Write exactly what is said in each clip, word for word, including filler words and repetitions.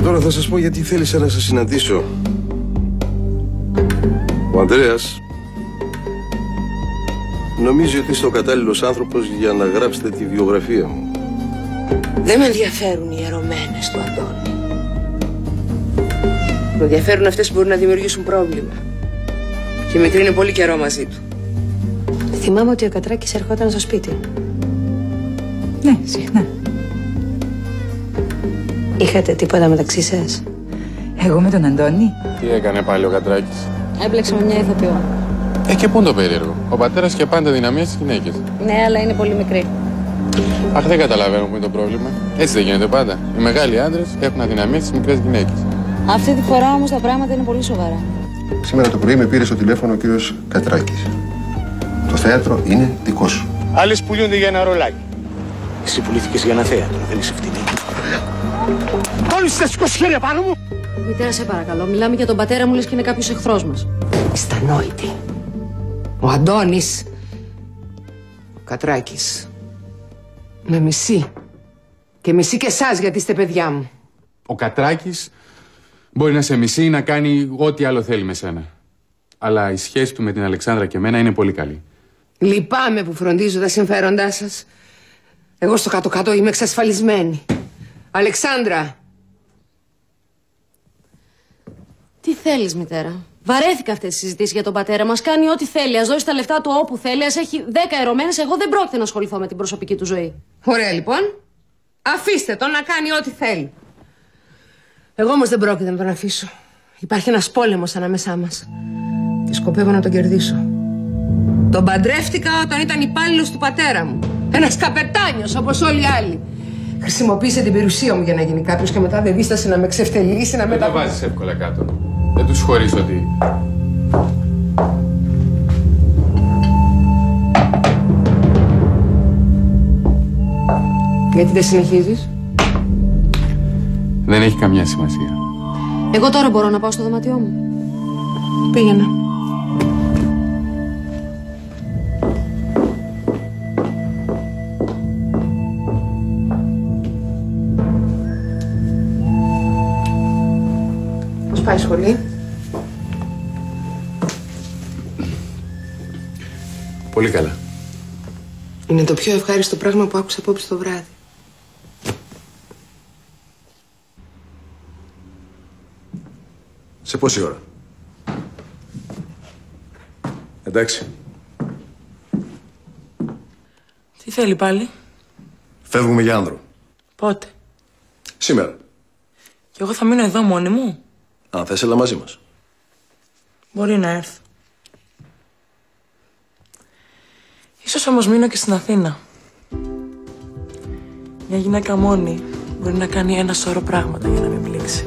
τώρα θα σας πω γιατί θέλησα να σας συναντήσω. Ο Ανδρέας νομίζει ότι είστε ο κατάλληλος άνθρωπος για να γράψετε τη βιογραφία μου. Δεν με ενδιαφέρουν οι ερωμένες του Αντώνη. Με ενδιαφέρουν αυτές που μπορούν να δημιουργήσουν πρόβλημα. Και η μικρή είναι πολύ καιρό μαζί του. Θυμάμαι ότι ο Κατράκης ερχόταν στο σπίτι. Ναι, συχνά. Είχατε τίποτα μεταξύ σας? Εγώ με τον Αντώνη. Τι έκανε πάλι ο Κατράκης? Έπλεξε με μια ηθοποιό. Ε, και πού είναι το περίεργο? Ο πατέρας και πάντα δυναμία στις γυναίκες. Ναι, αλλά είναι πολύ μικρή. Αχ, δεν καταλαβαίνω που είναι το πρόβλημα. Έτσι δεν γίνεται πάντα. Οι μεγάλοι άντρες έχουν αδυναμίες στις μικρές γυναίκες. Αυτή τη φορά όμως τα πράγματα είναι πολύ σοβαρά. Σήμερα το πρωί με πήρε στο τηλέφωνο ο κύριος Κατράκης. Το θέατρο είναι δικό σου. Άλλες πουλούνται για ένα ρολάκι. Εσύ πουλήθηκες για ένα θέατρο, δεν είσαι ευθυνή. Όλοι στα σηκώσει χέρια πάνω μου! Μητέρα, σε παρακαλώ, μιλάμε για τον πατέρα μου, λες και είναι κάποιος εχθρός μας. Είστε ανόητοι. Ο Αντώνης, ο Κατράκης, με μισεί. Και μισεί και εσάς γιατί είστε παιδιά μου. Ο Κατράκης μπορεί να σε μισεί ή να κάνει ό,τι άλλο θέλει με σένα. Αλλά η σχέση του με την Αλεξάνδρα και εμένα είναι πολύ καλή. Λυπάμαι που φροντίζω τα συμφέροντά σας. Εγώ στο κάτω-κάτω είμαι εξασφαλισμένη. Αλεξάνδρα! Τι θέλεις, μητέρα? Βαρέθηκα αυτές τις συζητήσεις για τον πατέρα μας. Κάνει ό,τι θέλει. Ας δώσει τα λεφτά του όπου θέλει. Ας έχει δέκα ερωμένες. Εγώ δεν πρόκειται να ασχοληθώ με την προσωπική του ζωή. Ωραία, λοιπόν. Αφήστε τον να κάνει ό,τι θέλει. Εγώ όμως δεν πρόκειται να τον αφήσω. Υπάρχει ένας πόλεμος ανάμεσά μας. Και σκοπεύω να τον κερδίσω. Τον παντρεύτηκα όταν ήταν υπάλληλος του πατέρα μου. Ένας καπετάνιος όπως όλοι οι άλλοι. Χρησιμοποίησε την περιουσία μου για να γίνει κάποιος και μετά δεν δίστασε να με ξεφτελίσει, να με Δεν τα βάζεις εύκολα κάτω. Δεν τους χωρείς ότι... Γιατί δεν συνεχίζεις? Δεν έχει καμιά σημασία. Εγώ τώρα μπορώ να πάω στο δωμάτιό μου? Πήγαινα. Πώς πάει η σχολή? Πολύ καλά. Είναι το πιο ευχάριστο πράγμα που άκουσα απόψε το βράδυ. Σε πόση ώρα? Εντάξει. Τι θέλει πάλι? Φεύγουμε για Άνδρο. Πότε? Σήμερα. Κι εγώ θα μείνω εδώ μόνη μου. Αν θες, έλα μαζί μας. Μπορεί να έρθω. Ίσως όμως μείνω και στην Αθήνα. Μια γυναίκα μόνη μπορεί να κάνει ένα σώρο πράγματα για να μην πλήξει.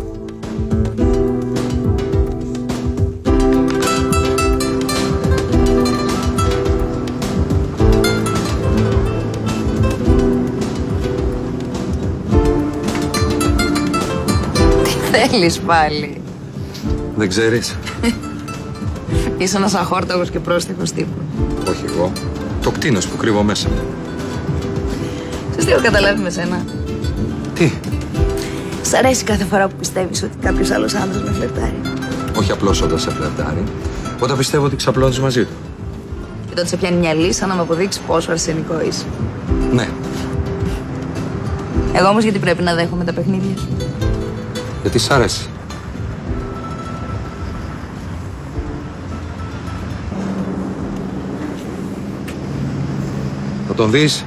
Θέλεις πάλι? Δεν ξέρεις? Είσαι ένας αχόρταγος και πρόστιχος τύπου. Όχι εγώ. Το κτίνος που κρύβω μέσα. Σας τι έχω καταλάβει με σένα? Τι? Σ' αρέσει κάθε φορά που πιστεύεις ότι κάποιος άλλος άντρας με φλερτάρει? Όχι απλώς όταν σε φλερτάρει, όταν πιστεύω ότι ξαπλώνεις μαζί του. Και τότε σε πιάνει μια λύσα να με αποδείξει πόσο αρσενικό είσαι. Ναι. Εγώ όμως γιατί πρέπει να δέχομαι τα παιχνίδια σου? Γιατί σ' αρέσει. Θα τον δεις?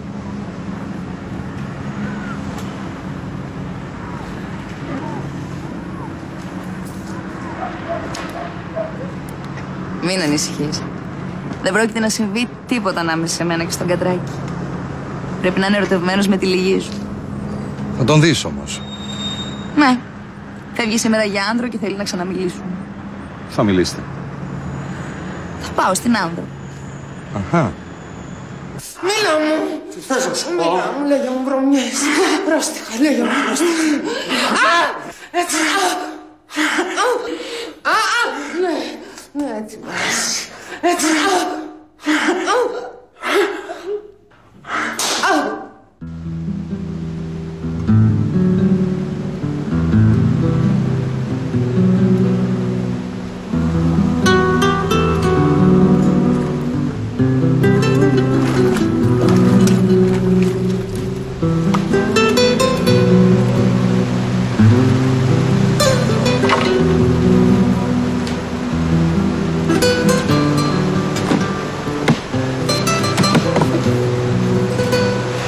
Μην ανησυχείς. Δεν πρόκειται να συμβεί τίποτα ανάμεσα σε μένα και στον Κατράκη. Πρέπει να είναι ερωτευμένος με τη λυγή σου. Θα τον δεις όμως. Ναι. Φεύγει σήμερα για Άνδρο και θέλει να ξαναμιλήσουν. Θα μιλήσετε. Θα πάω στην Άνδρο. Αχα. Μίλα μου! Τι θες να σου πω? Μίλα μου, λέγε μου βρωμιές. Πρόστιχα, λέγε μου πρόστιχα. Α! Έτσι. Α! Α! Ναι. Ναι, έτσι πας. Έτσι.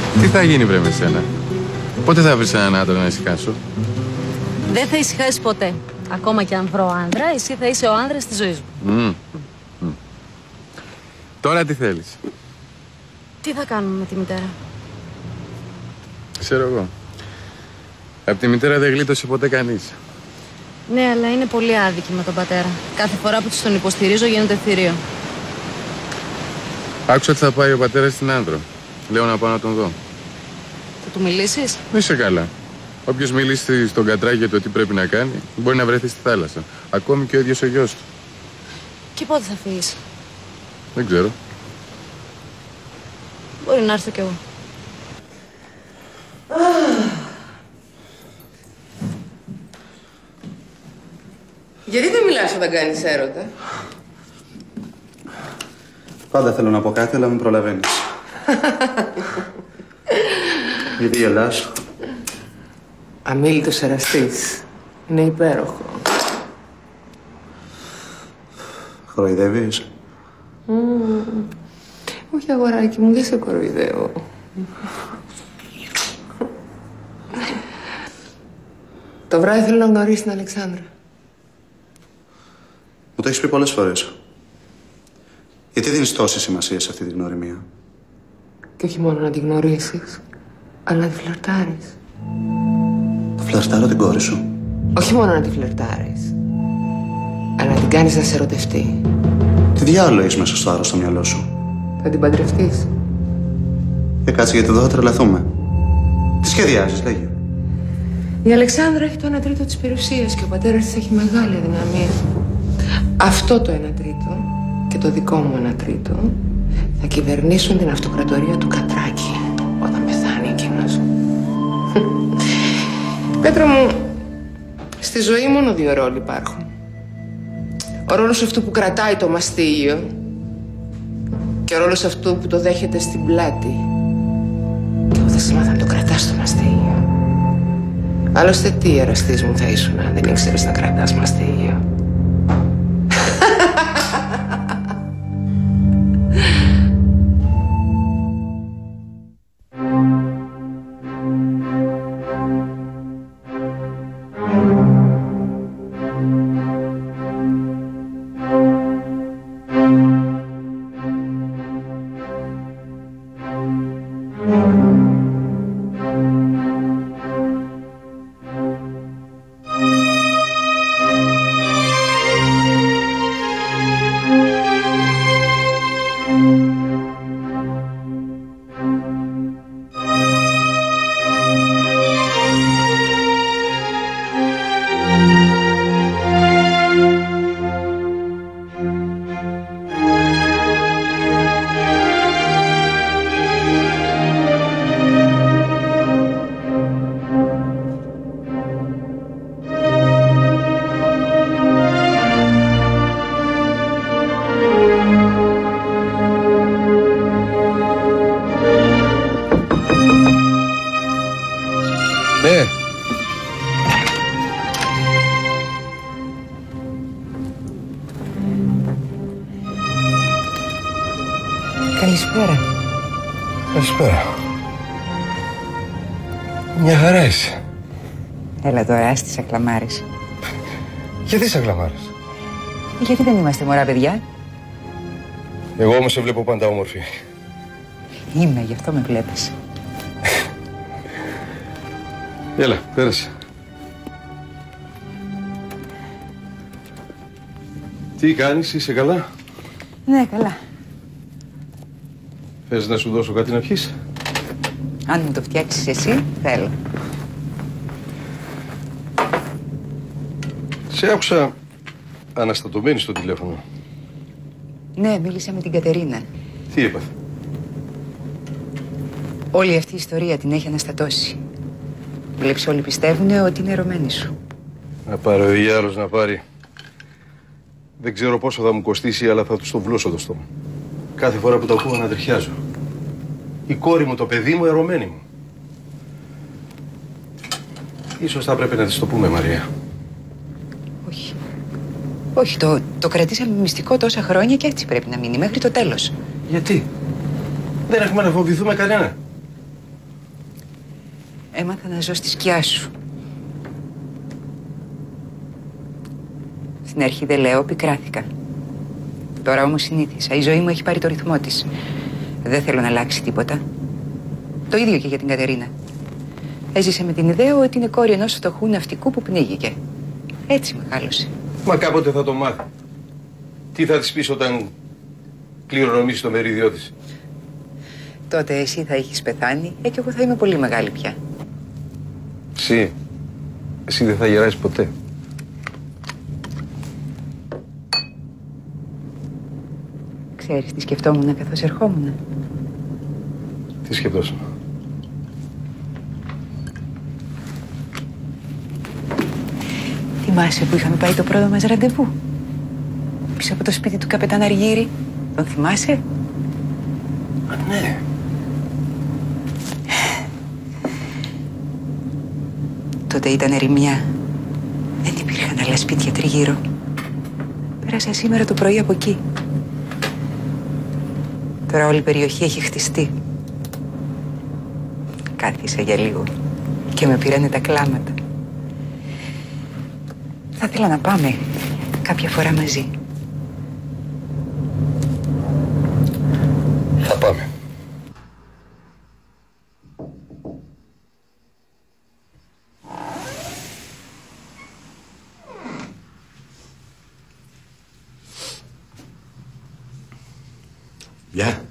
Τι θα γίνει βρε με σένα? Πότε θα βρεις έναν άντρα να ησυχάσω? Δεν θα ησυχάσεις ποτέ. Ακόμα και αν βρω άνδρα, εσύ θα είσαι ο άνδρας της ζωής μου. Mm. Mm. Τώρα τι θέλεις? Τι θα κάνουμε με τη μητέρα? Ξέρω εγώ. Απ' τη μητέρα δεν γλίτωσε ποτέ κανείς. Ναι, αλλά είναι πολύ άδικη με τον πατέρα. Κάθε φορά που της τον υποστηρίζω γίνεται θηρίο. Άκουσα ότι θα πάει ο πατέρας στην Άνδρο. Λέω να πάω να τον δω. Θα του μιλήσεις? Είσαι καλά. Όποιος μιλήσει στον Κατράκη για το τι πρέπει να κάνει, μπορεί να βρεθεί στη θάλασσα. Ακόμη και ο ίδιος ο γιος του. Και πότε θα φύγεις? Δεν ξέρω. Μπορεί να έρθω κι εγώ. Γιατί δεν μιλάς όταν κάνεις έρωτα? Πάντα θέλω να πω κάτι, αλλά με προλαβαίνεις. Γιατί γελάς? Αμίλητος εραστής. Είναι υπέροχο. Κοροϊδεύεις? Mm. Όχι αγοράκι μου, δεν σε κοροϊδεύω. Το βράδυ θέλω να γνωρίσεις την Αλεξάνδρα. Μου το έχεις πει πολλές φορές. Γιατί δίνεις τόση σημασία σε αυτή τη γνωριμία? Και όχι μόνο να την γνωρίσεις, αλλά να τη φλερτάρεις. Το φλερτάρω την κόρη σου. Όχι μόνο να τη φλερτάρεις, αλλά να την κάνεις να σε ερωτευτεί. Τι διάλογο έχεις μέσα στο άρρωστο μυαλό σου? Θα την παντρευτείς? Και κάτσε, γιατί εδώ θα τρελαθούμε. Τι σχεδιάζεις, λέγε. Η Αλεξάνδρα έχει το ένα τρίτο της περιουσίας και ο πατέρας της έχει μεγάλη αδυναμία. Αυτό το ένα τρίτο και το δικό μου ένα τρίτο θα κυβερνήσουν την αυτοκρατορία του Κατράκη όταν πεθάνει εκείνος. Πέτρο μου, στη ζωή μόνο δύο ρόλοι υπάρχουν. Ο ρόλος αυτού που κρατάει το μαστίγιο και ο ρόλος αυτού που το δέχεται στην πλάτη. Και εγώ θα σε μάθω να το κρατάς το μαστίγιο. Άλλωστε τι εραστής μου θα ήσουν αν δεν ήξερες να κρατάς μαστίγιο. Ναι. Καλησπέρα. Καλησπέρα. Μια χαρά είσαι. Έλα τώρα, άστι τις ακλαμάρες. Γιατί σε ακλαμάρες? Γιατί δεν είμαστε μωρά παιδιά? Εγώ όμως σε βλέπω πάντα όμορφη. Είμαι, γι' αυτό με βλέπεις. Έλα, πέρασε. Τι κάνεις, είσαι καλά? Ναι, καλά. Θες να σου δώσω κάτι να πιείς? Αν μου το φτιάξεις εσύ, θέλω. Σε άκουσα αναστατωμένη στο τηλέφωνο. Ναι, μίλησα με την Κατερίνα. Τι έπαθε? Όλη αυτή η ιστορία την έχει αναστατώσει. Βλέπεις, όλοι πιστεύουν ότι είναι ερωμένη σου. Να πάρει ο Ιάρος να πάρει. Δεν ξέρω πόσο θα μου κοστίσει, αλλά θα του το βλώσω το στόμα. Κάθε φορά που το ακούω να τριχιάζω. Η κόρη μου, το παιδί μου, ερωμένη μου. Ίσως θα πρέπει να της το πούμε, Μαρία. Όχι. Όχι, το, το κρατήσαμε μυστικό τόσα χρόνια και έτσι πρέπει να μείνει μέχρι το τέλος. Γιατί? Δεν έχουμε να φοβηθούμε κανένα. Έμαθα να ζω στη σκιά σου. Στην αρχή δεν λέω, πικράθηκα. Τώρα όμως συνήθισα. Η ζωή μου έχει πάρει το ρυθμό της. Δεν θέλω να αλλάξει τίποτα. Το ίδιο και για την Κατερίνα. Έζησε με την ιδέα ότι είναι κόρη ενός φτωχού ναυτικού που πνίγηκε. Έτσι μεγάλωσε. Μα κάποτε θα το μάθει. Τι θα της πεις όταν κληρονομήσει το μερίδιό της? Τότε εσύ θα έχεις πεθάνει, ε, και εγώ θα είμαι πολύ μεγάλη πια. Εσύ, εσύ δεν θα γεράσεις ποτέ. Ξέρεις τι σκεφτόμουν καθώς ερχόμουν? Τι σκεφτόσουν? Θυμάσαι που είχαμε πάει το πρώτο μας ραντεβού? Πίσω από το σπίτι του καπετάν Αργύρη. Τον θυμάσαι? Α, ναι. Τότε ήταν ερημιά. Δεν υπήρχαν άλλα σπίτια τριγύρω. Πέρασα σήμερα το πρωί από εκεί. Τώρα όλη η περιοχή έχει χτιστεί. Κάθισα για λίγο και με πήρανε τα κλάματα. Θα ήθελα να πάμε κάποια φορά μαζί. Θα πάμε. Γεια.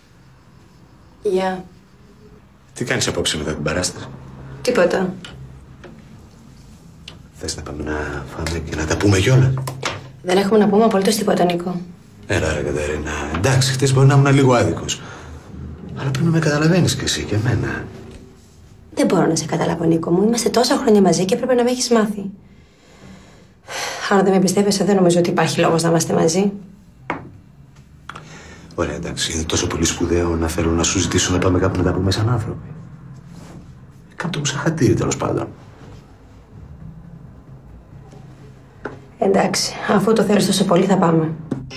Γεια. Τι κάνεις απόψε μετά την παράσταση? Τίποτα. Θες να πάμε να φάμε και να τα πούμε κιόλας? Δεν έχουμε να πούμε απολύτως τίποτα, Νίκο. Έλα ρε Κατερίνα, εντάξει, χτες μπορεί να ήμουν λίγο άδικος. Αλλά πρέπει να με καταλαβαίνεις κι εσύ και εμένα. Δεν μπορώ να σε καταλάβω, Νίκο μου. Είμαστε τόσα χρόνια μαζί και πρέπει να με έχεις μάθει. Αν δεν με πιστεύεσαι, δεν νομίζω ότι υπάρχει λόγος να είμαστε μαζί. Ωραία, εντάξει, είναι τόσο πολύ σπουδαίο να θέλω να σου ζητήσω να πάμε κάπου να τα πούμε σαν άνθρωποι. Κάπου μου σαν χατήρι, τέλος πάντων. Εντάξει, αφού το θέλεις τόσο πολύ θα πάμε.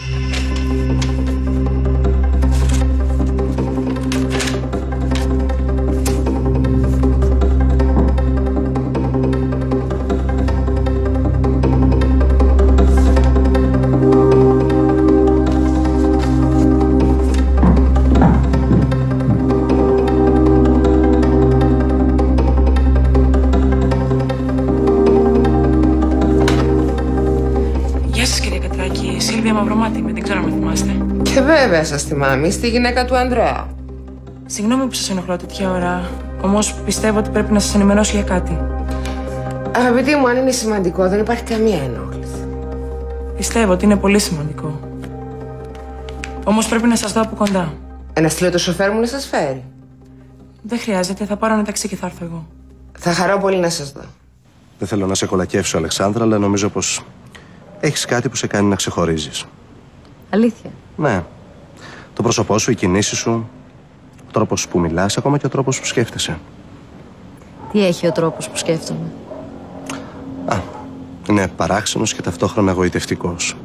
Και βέβαια σας θυμάμαι, στη γυναίκα του Ανδρέα. Συγγνώμη που σας ενοχλώ τέτοια ώρα. Όμως πιστεύω ότι πρέπει να σας ενημερώσω για κάτι. Αγαπητοί μου, αν είναι σημαντικό, δεν υπάρχει καμία ενόχληση. Πιστεύω ότι είναι πολύ σημαντικό. Όμως πρέπει να σας δω από κοντά. Ένα στείλω το σοφέρ μου να σας φέρει. Δεν χρειάζεται, θα πάρω ένα ταξί και θα έρθω εγώ. Θα χαρώ πολύ να σας δω. Δεν θέλω να σε κολακεύσω, Αλεξάνδρα, αλλά νομίζω πως έχεις κάτι που σε κάνει να ξεχωρίζεις. Αλήθεια. Ναι. Το πρόσωπό σου, οι κινήσεις σου, ο τρόπος που μιλάς, ακόμα και ο τρόπος που σκέφτεσαι. Τι έχει ο τρόπος που σκέφτομαι? Α, είναι παράξενος και ταυτόχρονα εγωιτευτικός.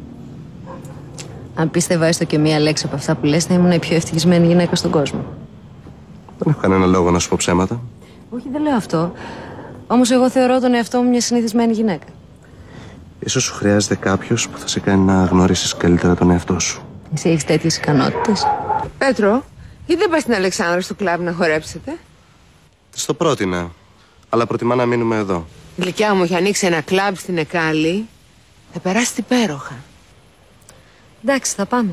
Αν πίστευα έστω και μία λέξη από αυτά που λες, θα ήμουν η πιο ευτυχισμένη γυναίκα στον κόσμο. Δεν έχω κανένα λόγο να σου πω ψέματα. Όχι, δεν λέω αυτό. Όμως εγώ θεωρώ τον εαυτό μου μια συνηθισμένη γυναίκα. Ίσως σου χρειάζεται κάποιος που θα σε κάνει να γνωρίσεις καλύτερα τον εαυτό σου. Εσύ έχεις τέτοιες ικανότητες? Πέτρο, γιατί δεν πας στην Αλεξάνδρα στο κλαμπ να χορέψετε? Στο πρότεινα, αλλά προτιμά να μείνουμε εδώ. Η γλυκιά μου έχει ανοίξει ένα κλαμπ στην Εκάλη. Θα περάσει υπέροχα. Εντάξει, θα πάμε.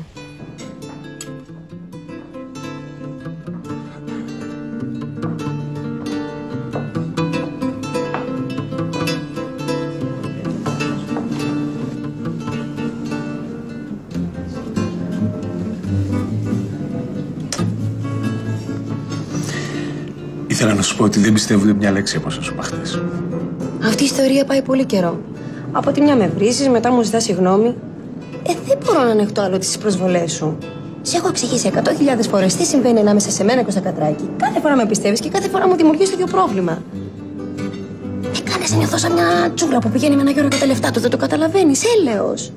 Ήθελα να σου πω ότι δεν πιστεύω ούτε μια λέξη από όσα σου είπα χτες. Αυτή η ιστορία πάει πολύ καιρό. Από τη μια με βρίζεις, μετά μου ζητάς συγγνώμη. Ε, δεν μπορώ να ανεχτώ άλλο τις προσβολές σου. Σε έχω εξηγήσει εκατό χιλιάδες φορές τι συμβαίνει ανάμεσα σε μένα και στο Κατράκι. Κάθε φορά με πιστεύεις και κάθε φορά μου δημιουργείς το ίδιο πρόβλημα. Με κάνεις να νιώθω σαν μια τσούρα που πηγαίνει με ένα γέρο και τα λεφτά του. Δεν το καταλαβαίνεις, έλεος.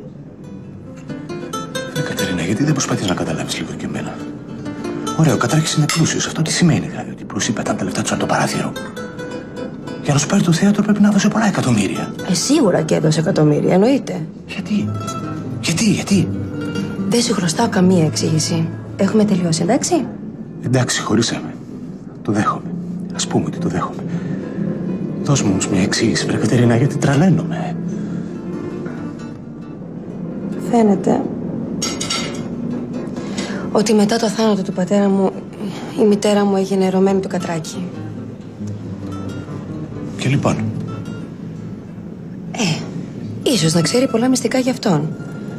Ρε Κατερίνα, γιατί δεν προσπαθείς να καταλάβεις λίγο και εμένα? Ωραία, ο Κατράκης είναι πλούσιος. Αυτό τι σημαίνει δηλαδή? Ότι Ανδρόπουλος ή πετάνε τα λεφτά τους από το παράθυρο. Για να σου πάρει το θέατρο πρέπει να δώσει πολλά εκατομμύρια. Ε, σίγουρα και έδωσε εκατομμύρια, εννοείται. Γιατί, γιατί, γιατί. Δεν σου χρωστάω καμία εξήγηση. Έχουμε τελειώσει, εντάξει. Εντάξει, χωρίσαμε. Το δέχομαι. Ας πούμε ότι το δέχομαι. Δώσ' μου όμως μια εξήγηση, βρε Κατερίνα, γιατί τραλαίνομαι. Φαίνεται ότι μετά το θάνατο του πατέρα μου η μητέρα μου έγινε ερωμένη του Κατράκη. Και λοιπόν. Ε, ίσως να ξέρει πολλά μυστικά γι' αυτόν.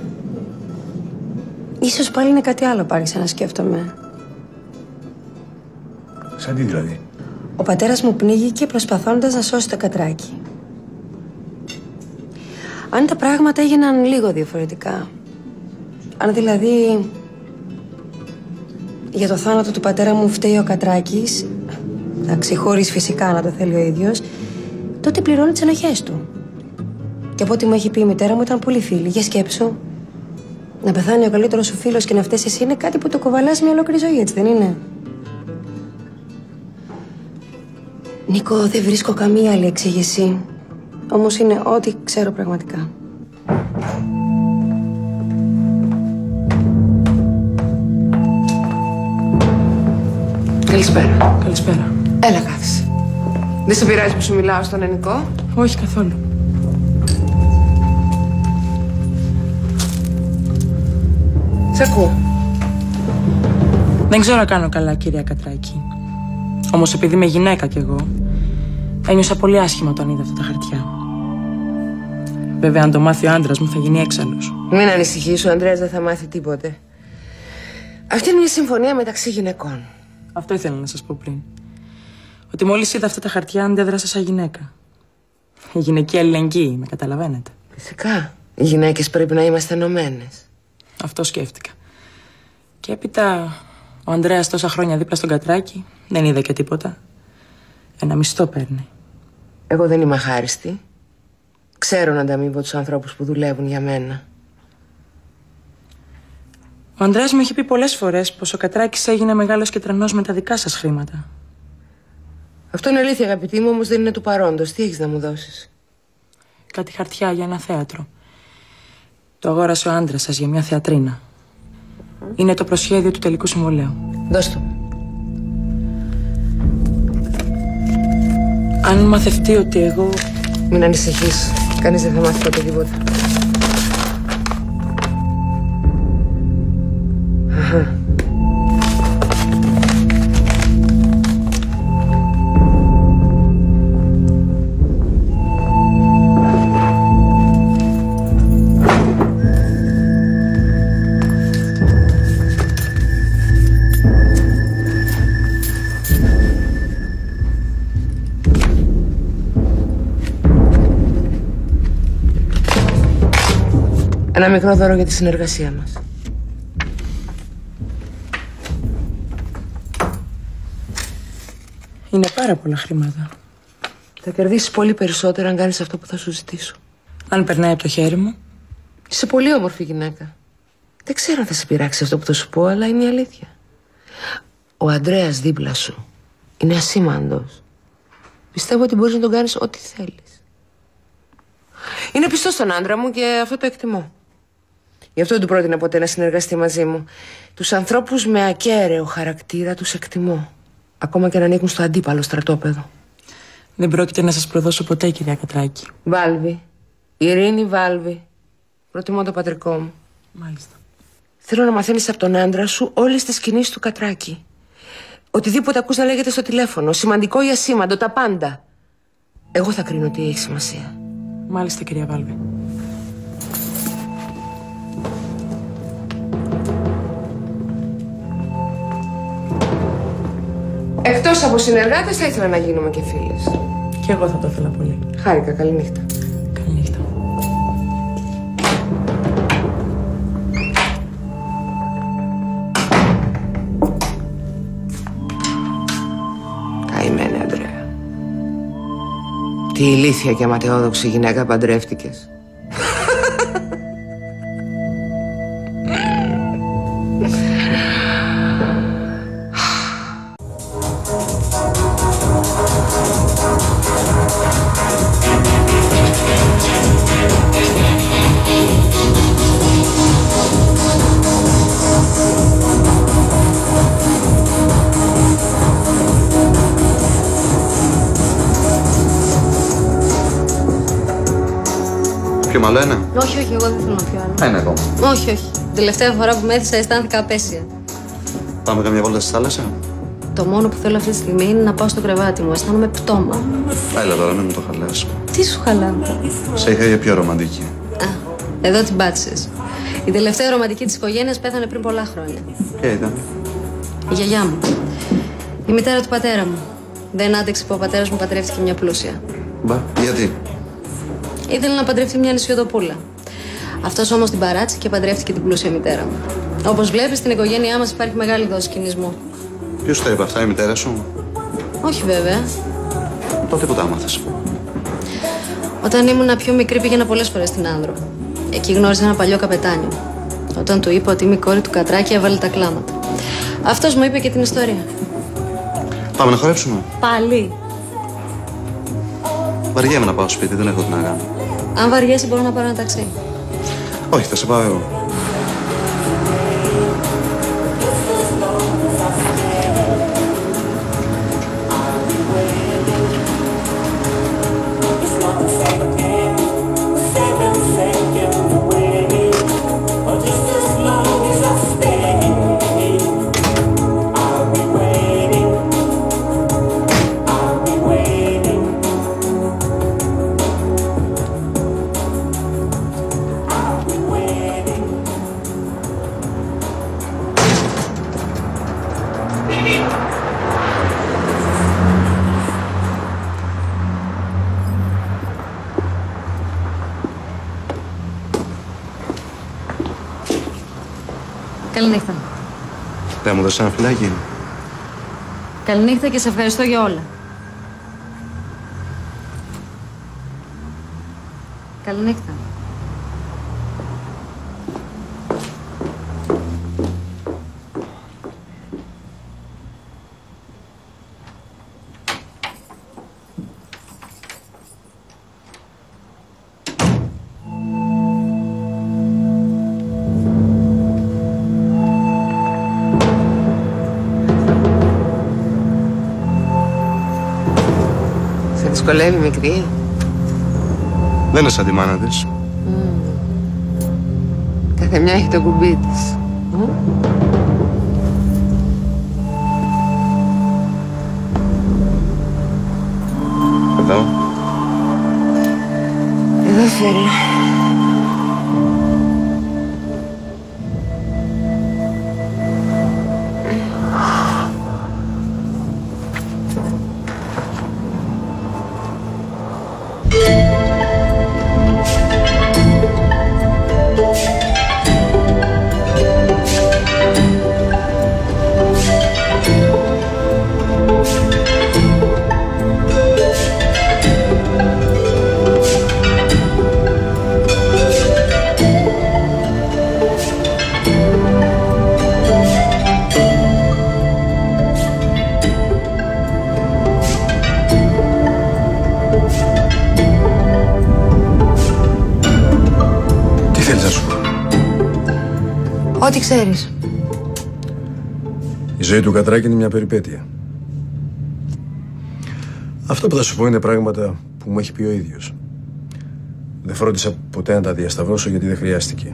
Ίσως πάλι είναι κάτι άλλο, άρχισα να σκέφτομαι. Σαν τι δηλαδή. Ο πατέρας μου πνίγηκε προσπαθώντας να σώσει το Κατράκη. Αν τα πράγματα έγιναν λίγο διαφορετικά. Αν δηλαδή για το θάνατο του πατέρα μου φταίει ο Κατράκης, εντάξει, χωρίς φυσικά να το θέλει ο ίδιος, τότε πληρώνει τις ενοχές του. Και από ό,τι μου έχει πει η μητέρα μου ήταν πολύ φίλη. Για σκέψου. Να πεθάνει ο καλύτερος σου φίλος και να φταίσεις εσύ είναι κάτι που το κοβαλάς μια ολόκληρη ζωή, έτσι δεν είναι? Νίκο, δεν βρίσκω καμία άλλη εξήγηση. Όμως είναι ό,τι ξέρω πραγματικά. Καλησπέρα. Καλησπέρα. Έλα, κάθισε. Δεν σε πειράζει που σου μιλάω στον Ενικό? Όχι καθόλου. Σ' ακούω. Δεν ξέρω να κάνω καλά, κυρία Κατράκη. Όμως επειδή είμαι γυναίκα κι εγώ, ένιωσα πολύ άσχημα όταν είδα αυτά τα χαρτιά. Βέβαια, αν το μάθει ο άντρας μου, θα γίνει έξαλλος. Μην ανησυχείς, ο Ανδρέας δεν θα μάθει τίποτε. Αυτή είναι μια συμφωνία μεταξύ γυναικών. Αυτό ήθελα να σας πω πριν. Ότι μόλις είδα αυτά τα χαρτιά, αντέδρασα σαν γυναίκα. Η γυναική αλληλεγγύη, με καταλαβαίνετε. Φυσικά. Οι γυναίκες πρέπει να είμαστε ενωμένες. Αυτό σκέφτηκα. Και έπειτα ο Ανδρέας τόσα χρόνια δίπλα στον Κατράκη δεν είδε και τίποτα. Ένα μισθό παίρνει. Εγώ δεν είμαι αχάριστη. Ξέρω να ανταμείβω τους ανθρώπους που δουλεύουν για μένα. Ο Ανδρέας μου έχει πει πολλές φορές πως ο Κατράκης έγινε μεγάλος και τρανός με τα δικά σας χρήματα. Αυτό είναι αλήθεια, αγαπητή μου, όμως δεν είναι του παρόντος. Τι έχεις να μου δώσεις? Κάτι χαρτιά για ένα θέατρο. Το αγόρασε ο άντρας σας για μια θεατρίνα. Είναι το προσχέδιο του τελικού συμβολέου. Δώσ' το. Αν μαθευτεί ότι εγώ... Μην ανησυχείς. Κανείς δεν θα μάθει ποτέ τίποτα. Αχα. Ένα μικρό δώρο για τη συνεργασία μας. Είναι πάρα πολλά χρήματα. Θα κερδίσεις πολύ περισσότερο αν κάνεις αυτό που θα σου ζητήσω. Αν περνάει από το χέρι μου. Είσαι πολύ όμορφη γυναίκα. Δεν ξέρω αν θα σε πειράξει αυτό που θα σου πω, αλλά είναι η αλήθεια. Ο Ανδρέας δίπλα σου είναι ασήμαντος. Πιστεύω ότι μπορείς να τον κάνεις ό,τι θέλεις. Είναι πιστός στον άντρα μου και αυτό το εκτιμώ. Γι' αυτό δεν του πρότεινα ποτέ να συνεργαστεί μαζί μου. Τους ανθρώπους με ακέραιο χαρακτήρα τους εκτιμώ. Ακόμα και να ανήκουν στο αντίπαλο στρατόπεδο. Δεν πρόκειται να σας προδώσω ποτέ, κυρία Κατράκη. Βάλβη. Ειρήνη Βάλβη. Προτιμώ το πατρικό μου. Μάλιστα. Θέλω να μαθαίνεις από τον άντρα σου όλες τις κινήσεις του Κατράκη. Οτιδήποτε ακούς να λέγεται στο τηλέφωνο. Σημαντικό ή ασήμαντο, τα πάντα. Εγώ θα κρίνω τι έχει σημασία. Μάλιστα, κυρία Βάλβη. Εκτός από συνεργάτες θα ήθελα να γίνουμε και φίλες. Και εγώ θα το ήθελα πολύ. Χάρηκα, καληνύχτα. Καληνύχτα. Καημένη Ανδρέα. Τι ηλίθια και ματαιόδοξη γυναίκα παντρεύτηκες. πιούμε άλλο ένα? Όχι, όχι, εγώ δεν θέλω να πιω άλλο. Ένα ακόμα. Όχι, όχι. Την τελευταία φορά που μέθησα αισθάνθηκα απέσια. Πάμε καμιά βόλτα στη θάλασσα? Το μόνο που θέλω αυτή τη στιγμή είναι να πάω στο κρεβάτι μου. Αισθάνομαι πτώμα. Έλα τώρα, μην μου το χαλάς. Τι σου χαλάω? Σε είχα για πιο ρομαντική. Α, εδώ την πάτησες. Η τελευταία ρομαντική της οικογένειας πέθανε πριν πολλά χρόνια. Ποια ήταν? Η γιαγιά μου. Η μητέρα του πατέρα μου. Δεν άντεξε που ο πατέρας μου παντρεύτηκε μια πλούσια. Μπα, γιατί? Ήθελε να παντρευτεί μια νησιωτοπούλα. Αυτός όμως την παράτησε και παντρεύτηκε την πλούσια μητέρα μου. Όπως βλέπεις, στην οικογένειά μας υπάρχει μεγάλη δόση κινησμού. Ποιος τα είπε αυτά, η μητέρα σου? Όχι βέβαια. Τότε που τα άμαθες? Όταν ήμουν πιο μικρή πήγαινα πολλές φορές στην Άνδρο. Εκεί γνώρισα ένα παλιό καπετάνιο. Όταν του είπα ότι είμαι η κόρη του Κατράκη, έβαλε τα κλάματα. Αυτός μου είπε και την ιστορία. Πάμε να χορέψουμε. Πάλι. Βαριέμαι να πάω σπίτι, δεν έχω τι να κάνω. Αν βαριέσαι, μπορώ να πάρω ένα ταξί. Όχι, θα σε πάω εγώ. Καληνύχτα. Δεν μου δώσεις ένα φυλάκι? Καληνύχτα και σε ευχαριστώ για όλα. Καληνύχτα. Δυσκολεύει μικρή. Δεν είναι σαν τη μάνα της. Mm. Κάθε μια έχει το κουμπί της. Mm. Εδώ. Εδώ θέλω. Ό,τι ξέρεις. Η ζωή του Κατράκη είναι μια περιπέτεια. Αυτό που θα σου πω είναι πράγματα που μου έχει πει ο ίδιος. Δεν φρόντισα ποτέ να τα διασταυρώσω γιατί δεν χρειάστηκε.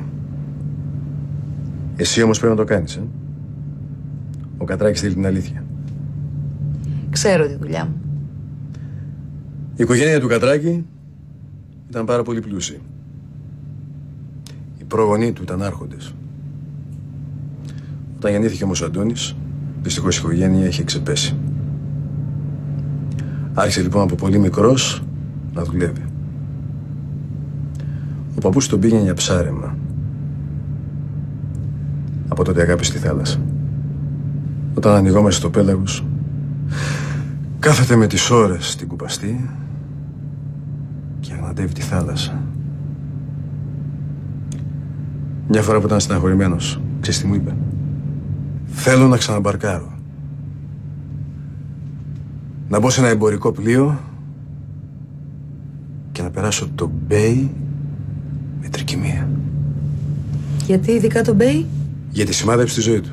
Εσύ όμως πρέπει να το κάνεις, ε? Ο Κατράκης θέλει την αλήθεια. Ξέρω τη δουλειά μου. Η οικογένεια του Κατράκη ήταν πάρα πολύ πλούσιοι. Οι πρόγονοί του ήταν άρχοντες. Όταν γεννήθηκε όμως ο Αντώνης, δυστυχώς η οικογένεια είχε ξεπέσει. Άρχισε λοιπόν από πολύ μικρός να δουλεύει. Ο παππούς τον πήγαινε για ψάρεμα. Από τότε αγάπησε τη θάλασσα. Όταν ανοιγόμαστε στο πέλαγος, κάθεται με τις ώρες στην κουπαστή και αναντεύει τη θάλασσα. Μια φορά που ήταν στεναχωρημένος, ξέρεις τι μου είπε? Θέλω να ξαναμπαρκάρω. Να μπω σε ένα εμπορικό πλοίο και να περάσω το Μπέι με τρικυμία. Γιατί ειδικά το Μπέι? Γιατί σημάδεψε τη ζωή του.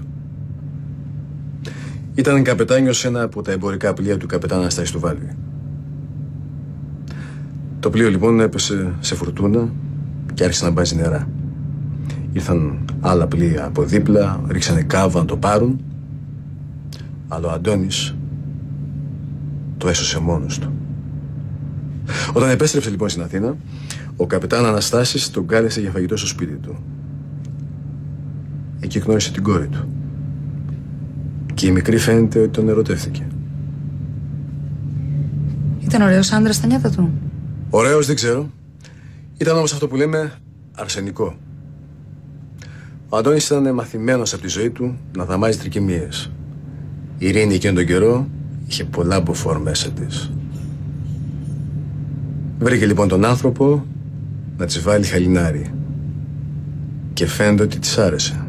Ήταν καπετάνιος σε ένα από τα εμπορικά πλοία του καπετάν Αναστάση του Βάλβη. Το πλοίο λοιπόν έπεσε σε φουρτούνα και άρχισε να μπάζει νερά. Ήρθαν άλλα πλοία από δίπλα, ρίξανε κάβα να το πάρουν, αλλά ο Αντώνης το έσωσε μόνος του. Όταν επέστρεψε λοιπόν στην Αθήνα, ο καπετάν Αναστάσης τον κάλεσε για φαγητό στο σπίτι του. Εκεί γνώρισε την κόρη του. Και η μικρή φαίνεται ότι τον ερωτεύτηκε. Ήταν ωραίος άντρας στα νιάτα του. Ωραίος δεν ξέρω. Ήταν όμως αυτό που λέμε αρσενικό. Ο Αντώνης ήταν μαθημένος από τη ζωή του να δαμάζει τρικυμίες. Η Ειρήνη εκείνον τον καιρό είχε πολλά μποφόρ μέσα της. Βρήκε λοιπόν τον άνθρωπο να της βάλει χαλινάρι. Και φαίνεται ότι της άρεσε.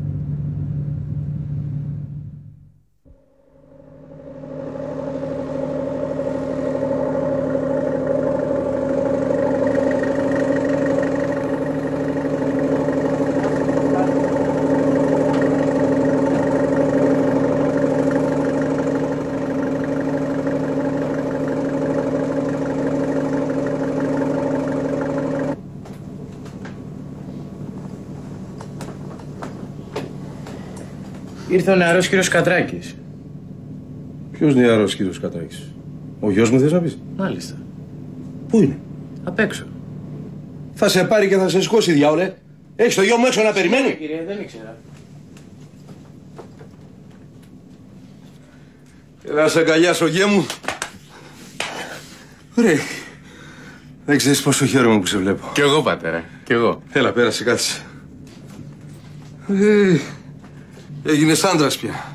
Ήρθε ο νεαρός κύριος Κατράκης. Ποιος νεαρός κύριος Κατράκης? Ο γιος μου θες να πεις? Μάλιστα. Πού είναι? Απ' έξω. Θα σε πάρει και θα σε σκώσει, διάολε. Έχεις το γιο μου έξω να περιμένει? Κύριε, δεν ήξερα. Έλα σε αγκαλιάσω, γέ μου. Ρε, δεν ξέρεις πόσο χαίρομαι που σε βλέπω. Κι εγώ, πατέρα, κι εγώ. Έλα, πέρασε, κάτσε. Ε, έγινες άντρας πια.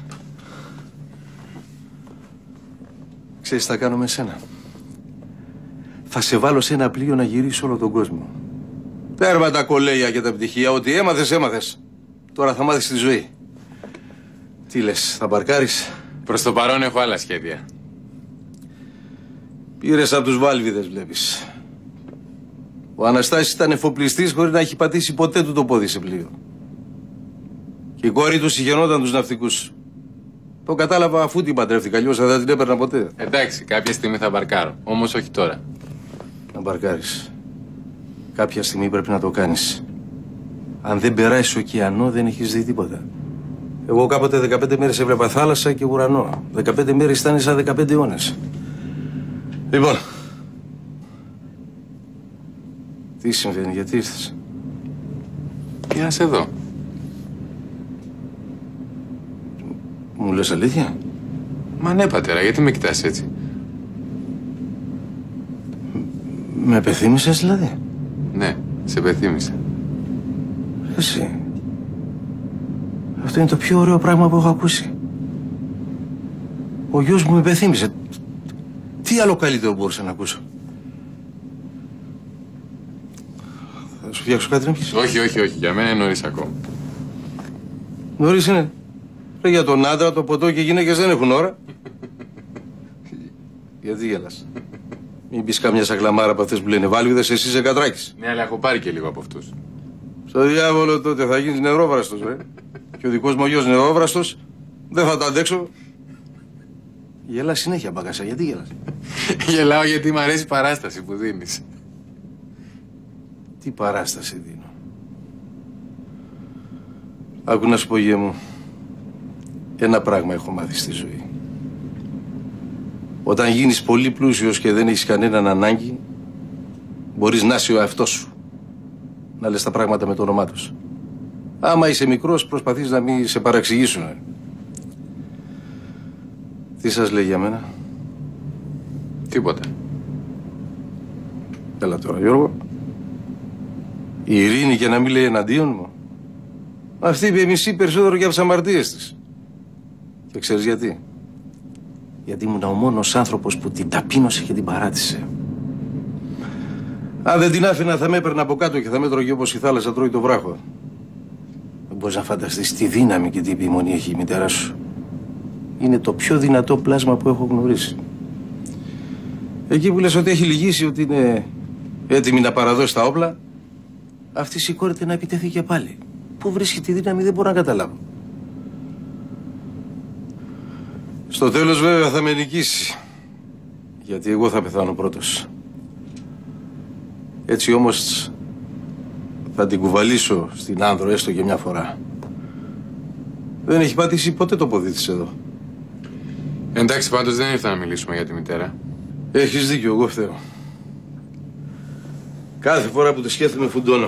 Ξέρεις τι θα κάνω με σένα? Θα σε βάλω σε ένα πλοίο να γυρίσεις όλο τον κόσμο. Τέρμα τα κολέγια και τα πτυχία. Ό,τι έμαθες, έμαθες. Τώρα θα μάθεις τη ζωή. Τι λες, θα μπαρκάρεις? Προς το παρόν έχω άλλα σχέδια. Πήρες από τους Βάλβιδες, βλέπεις. Ο Αναστάσης ήταν εφοπλιστής χωρίς να έχει πατήσει ποτέ του το πόδι σε πλοίο. Και η κόρη του συγχαινόταν τους ναυτικούς. Το κατάλαβα αφού την παντρεύτηκα, αλλιώς δεν θα την έπαιρνα ποτέ. Εντάξει, κάποια στιγμή θα μπαρκάρω. Όμως όχι τώρα. Να μπαρκάρεις. Κάποια στιγμή πρέπει να το κάνεις. Αν δεν περάσεις ωκεανό, δεν έχεις δει τίποτα. Εγώ κάποτε δεκαπέντε μέρες έβλεπα θάλασσα και ουρανό. δεκαπέντε μέρες ήταν σαν δεκαπέντε αιώνες. Λοιπόν. Τι συμβαίνει, γιατί ήρθες? Για σε εδώ. Μου λες αλήθεια? Μα ναι, πατέρα, γιατί με κοιτάς έτσι? Με πεθύμησες δηλαδή? Ναι, σε πεθύμισα. Εσύ. Αυτό είναι το πιο ωραίο πράγμα που έχω ακούσει. Ο γιος μου με πεθύμισε. Τι άλλο καλύτερο μπορούσα να ακούσω? Θα σου φτιάξω κάτι να πεις? Όχι, όχι, όχι. Για μένα είναι νωρίς ακόμα. Νωρίς είναι. Ρε, για τον άντρα το ποτό και οι γυναίκες δεν έχουν ώρα. Γιατί γελάς? Μην πεις καμιά σακλαμάρα από αυτές που λένε Βάλβιδες, εσύ είσαι Κατράκης. Ναι, αλλά έχω πάρει και λίγο από αυτούς. Στο διάβολο τότε θα γίνεις νερόβραστος, ρε. Και ο δικός μου ο γιος νερόβραστος. Δεν θα τα αντέξω. Γελάς συνέχεια, μπαγκάσα. Γιατί γελάς? Γελάω γιατί μου αρέσει η παράσταση που δίνεις. Τι παράσταση δίνω? Άκου να σου πω, γέ μου. Ένα πράγμα έχω μάθει στη ζωή. Όταν γίνεις πολύ πλούσιος και δεν έχεις κανέναν ανάγκη, μπορείς να είσαι ο εαυτός σου. Να λες τα πράγματα με το όνομά τους. Άμα είσαι μικρός, προσπαθείς να μην σε παραξηγήσουν. Τι σας λέει για μένα? Τίποτα. Έλα τώρα, Γιώργο. Η Ειρήνη και να μην λέει εναντίον μου. Αυτή είπε μισή περισσότερο και από τις αμαρτίες της. Και ξέρεις γιατί? Γιατί ήμουν ο μόνος άνθρωπος που την ταπείνωσε και την παράτησε. Αν δεν την άφηνα θα με έπαιρνα από κάτω και θα με τρώγε όπως η θάλασσα τρώει το βράχο. Δεν μπορείς να φανταστείς τι δύναμη και τι επιμονή έχει η μητέρα σου. Είναι το πιο δυνατό πλάσμα που έχω γνωρίσει. Εκεί που λες ότι έχει λυγίσει, ότι είναι έτοιμη να παραδώσει τα όπλα, αυτή σηκώνεται να επιτεθεί και πάλι. Πού βρίσκει τη δύναμη δεν μπορώ να καταλάβω. Στο τέλος βέβαια θα με νικήσει. Γιατί εγώ θα πεθάνω πρώτος. Έτσι όμως Θα την κουβαλήσω στην Άνδρο έστω και μια φορά. Δεν έχει πατήσει ποτέ το πόδι της εδώ. Εντάξει, πάντως δεν ήρθα να μιλήσουμε για τη μητέρα. Έχεις δίκιο, εγώ φταίω. Κάθε φορά που τη σκέφτομαι φουντώνω.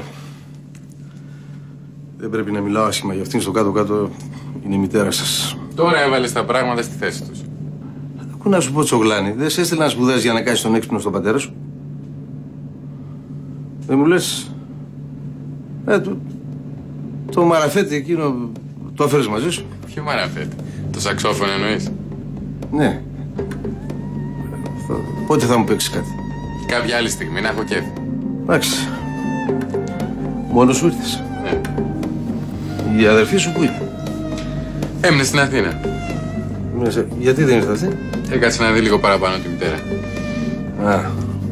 Δεν πρέπει να μιλάω άσχημα για αυτήν, στο κάτω-κάτω είναι η μητέρα σας. Τώρα έβαλες τα πράγματα στη θέση τους. Ακού να σου πω, Τσογλάνη, δεν σε έστειλα να σπουδάσεις για να κάνεις τον έξυπνο στον πατέρα σου. Δεν μου λες. Ε, το, το μαραφέτη εκείνο το έφερες μαζί σου. Ποιο μαραφέτη? Το σαξόφωνο εννοείς? Ναι. Πότε θα μου παίξεις κάτι? Κάποια άλλη στιγμή, να έχω κέφι. Εντάξει. Μόνος σου ήρθες? Ναι. Η αδερφή σου πού είναι? Έμεινε στην Αθήνα. Έμεινε, γιατί δεν ήρθε αυτή? Έκατσε να δει λίγο παραπάνω τη μητέρα. Α.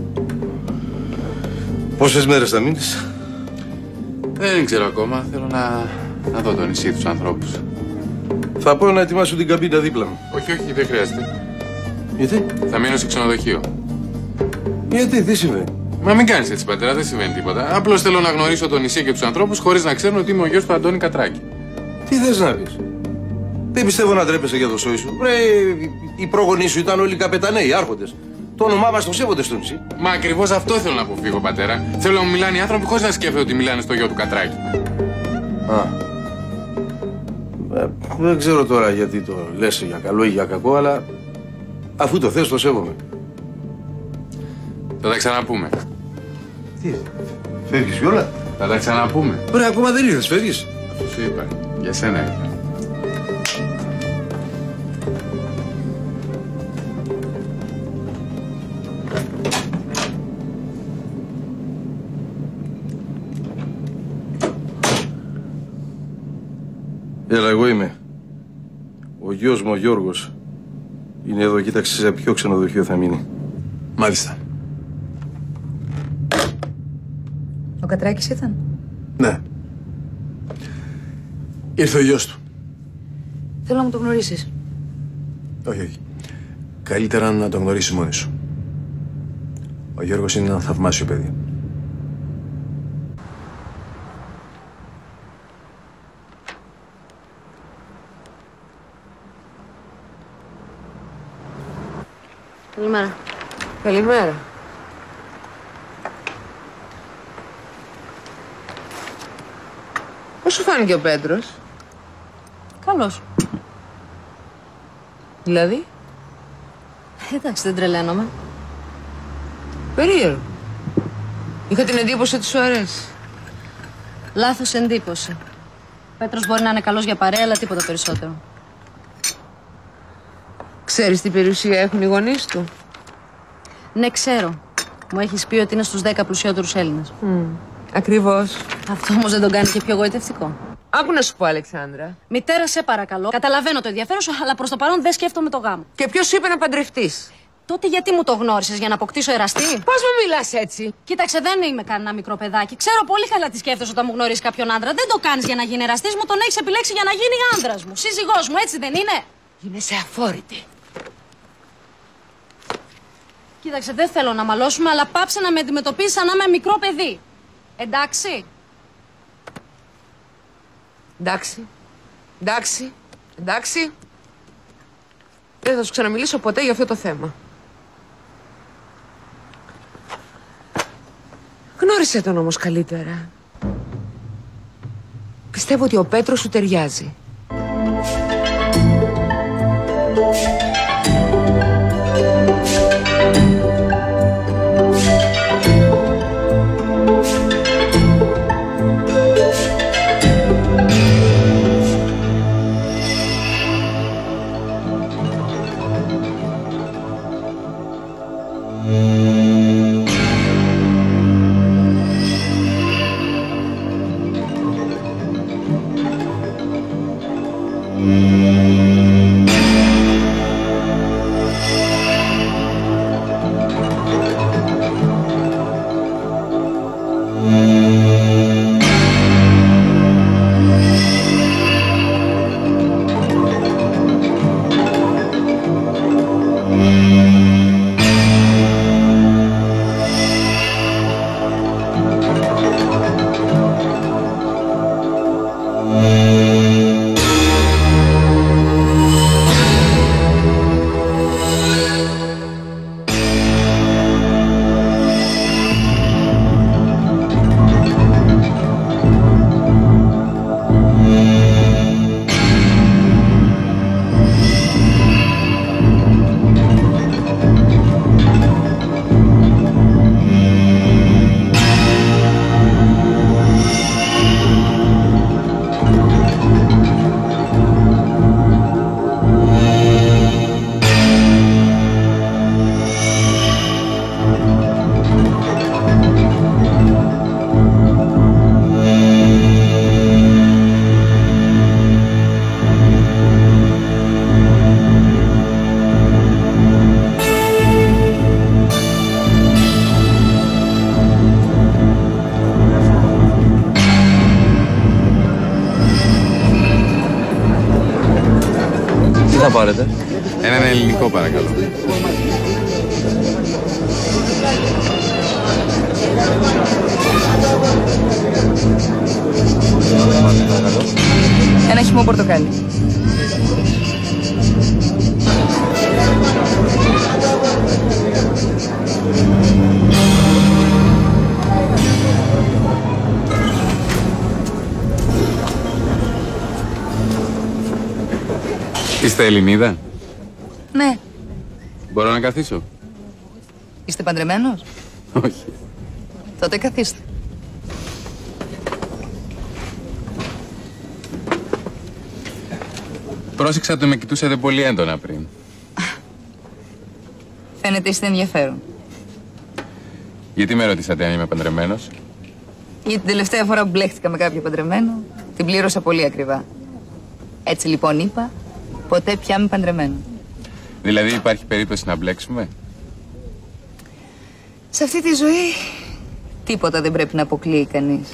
Πόσες μέρες θα μείνεις? Δεν ξέρω ακόμα. Θέλω να, να δω το νησί, τους ανθρώπους. Θα πω να ετοιμάσω την καμπίνα δίπλα μου. Όχι, όχι, δεν χρειάζεται. Γιατί? Θα μείνω σε ξενοδοχείο. Γιατί, τι συμβαίνει? Μα μην κάνεις έτσι, πατέρα, δεν συμβαίνει τίποτα. Απλώς θέλω να γνωρίσω το νησί και τους ανθρώπους χωρίς να ξέρουν ότι είμαι ο γιος του Αντώνη Κατράκη. Τι θες να πεις? Δεν πιστεύω να ντρέπεσαι για το σόι σου. Βρε, οι πρόγονοί σου ήταν όλοι καπεταναίοι, άρχοντες. Το όνομά μας το σέβονται στο νησί. Μα ακριβώς αυτό θέλω να αποφύγω, πατέρα. Θέλω να μου μιλάνε οι άνθρωποι χωρίς να σκέφτονται ότι μιλάνε στο γιο του Κατράκη. Α. Ε, δεν ξέρω τώρα γιατί το λες για καλό ή για κακό, αλλά αφού το θες το σέβομαι. Θα τα ξαναπούμε. Τι, φεύγεις κιόλα? Θα τα ξαναπούμε. Ωραία, ακόμα δεν ήρθες, φεύγεις? Αυτό σου είπα. Για σένα ήρθα. Έλα, εγώ είμαι. Ο γιος μου, ο Γιώργος, είναι εδώ. Κοίταξε σε ποιο ξενοδοχείο θα μείνει. Μάλιστα. Ο Κατράκης ήταν? Ναι. Ήρθε ο γιος του. Θέλω να μου το γνωρίσεις. Όχι, όχι. Καλύτερα να τον γνωρίσεις μόνη σου. Ο Γιώργος είναι ένα θαυμάσιο παιδί. Καλημέρα. Καλημέρα. Πώς σου φάνηκε ο Πέτρος? Καλώς. Δηλαδή? Εντάξει, δεν τρελαίνομαι. Περίεργο. Είχα την εντύπωση ότι σου αρέσει. Λάθος εντύπωση. Ο Πέτρος μπορεί να είναι καλός για παρέα, αλλά τίποτα περισσότερο. Ξέρεις τι περιουσία έχουν οι γονείς του? Ναι, ξέρω. Μου έχεις πει ότι είναι στους δέκα πλουσιότερους Έλληνες. Mm. Ακριβώς. Αυτό όμως δεν τον κάνει και πιο εγωιτευτικό. Άκου να σου πω, Αλεξάνδρα. Μητέρα, σε παρακαλώ. Καταλαβαίνω το ενδιαφέρον σου, αλλά προς το παρόν δεν σκέφτομαι το γάμο. Και ποιος σου είπε να παντρευτείς? Τότε γιατί μου το γνώρισες, για να αποκτήσω εραστή? Πώς μου μιλάς έτσι? Κοίταξε, δεν είμαι κανένα μικρό παιδάκι. Ξέρω πολύ καλά τι σκέφτεσαι όταν μου γνωρίζει κάποιον άντρα. Δεν το κάνεις για να γίνει εραστής μου, τον έχεις επιλέξει για να γίνει άντρας μου. Σύζυγός μου, έτσι δεν είναι? Γίνεσαι αφόρητη. Κοίταξε, δεν θέλω να μαλώσουμε, αλλά πάψε να με αντιμετωπίσεις σαν να είμαι μικρό παιδί. Εντάξει. Εντάξει. Εντάξει. Εντάξει. Δεν θα σου ξαναμιλήσω ποτέ για αυτό το θέμα. Γνώρισε τον όμως καλύτερα. Πιστεύω ότι ο Πέτρος σου ταιριάζει. πάρετε? Έναν ελληνικό παρακαλώ. Ένα χυμό πορτοκάλι. Είστε Ελληνίδα? Ναι. Μπορώ να καθίσω? Είστε παντρεμένος? Όχι. Τότε καθίστε. Πρόσεξα ότι με κοιτούσατε πολύ έντονα πριν. Φαίνεται είστε ενδιαφέρον. Γιατί με ρωτήσατε αν είμαι παντρεμένος? Για την τελευταία φορά που μπλέχτηκα με κάποιο παντρεμένο, την πλήρωσα πολύ ακριβά. Έτσι λοιπόν είπα, ποτέ πια είμαι παντρεμένο. Δηλαδή υπάρχει περίπτωση να μπλέξουμε? Σε αυτή τη ζωή, τίποτα δεν πρέπει να αποκλείει κανείς.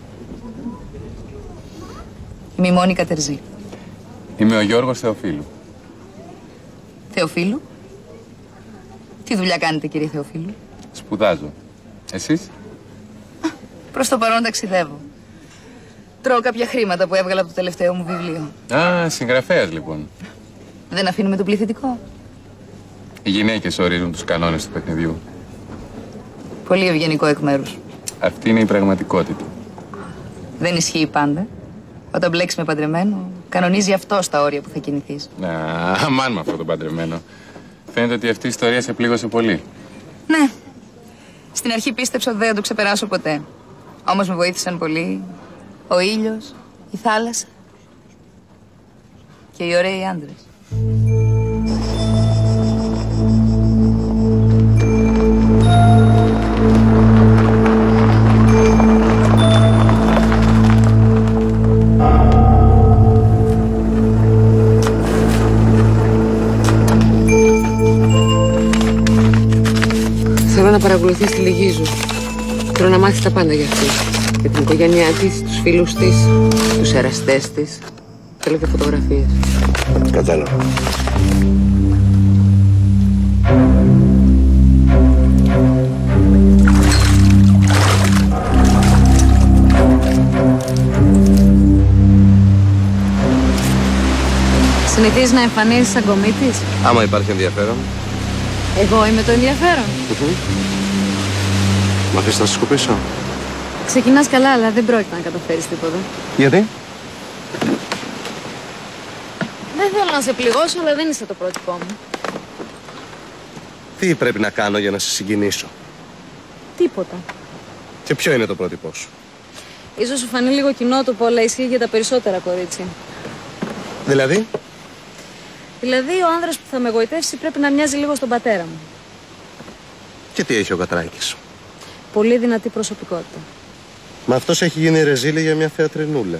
Είμαι η Μόνικα Τερζή. Είμαι ο Γιώργος Θεοφίλου. Θεοφίλου? Τι δουλειά κάνετε, κύριε Θεοφίλου? Σπουδάζω. Εσείς? Προς το παρόν ταξιδεύω. Τρώω κάποια χρήματα που έβγαλα από το τελευταίο μου βιβλίο. Α, συγγραφέας λοιπόν. Δεν αφήνουμε το πληθυντικό. Οι γυναίκες ορίζουν τους κανόνες του παιχνιδιού. Πολύ ευγενικό εκ μέρους. Αυτή είναι η πραγματικότητα. Δεν ισχύει πάντα. Όταν μπλέξεις με παντρεμένο, κανονίζει αυτό τα όρια που θα κινηθείς. Να, αμάν με αυτό το παντρεμένο. Φαίνεται ότι αυτή η ιστορία σε πλήγωσε πολύ. Ναι. Στην αρχή πίστεψα ότι δεν θα το ξεπεράσω ποτέ. Όμως με βοήθησαν πολύ ο ήλιος, η θάλασσα και οι ωραίοι άντρες. Θέλω να παρακολουθείς τη Λυγίζου. Θέλω να μάθεις τα πάντα για αυτή. Για την οικογένειά της, τους φίλους της, τους εραστές της. Θέλω και φωτογραφίες. Κατάλαβα. Συνηθίζεις να εμφανίζεις σαν κομίτης? Άμα υπάρχει ενδιαφέρον. Εγώ είμαι το ενδιαφέρον. Μ' αφήσεις να σε σκουπίσω? Ξεκινάς καλά, αλλά δεν πρόκειται να καταφέρεις τίποτα. Γιατί? Δεν θέλω να σε πληγώσω, αλλά δεν είσαι το πρότυπό μου. Τι πρέπει να κάνω για να σε συγκινήσω? Τίποτα. Και ποιο είναι το πρότυπό σου? Ίσως σου φανεί λίγο κοινότοπο, αλλά ισχύει για τα περισσότερα κορίτσια. Δηλαδή? Δηλαδή, ο άνδρας που θα με εγωιτεύσει πρέπει να μοιάζει λίγο στον πατέρα μου. Και τι έχει ο Κατράκης? Πολύ δυνατή προσωπικότητα. Μα αυτός έχει γίνει ρεζίλη για μια θεατρινούλα.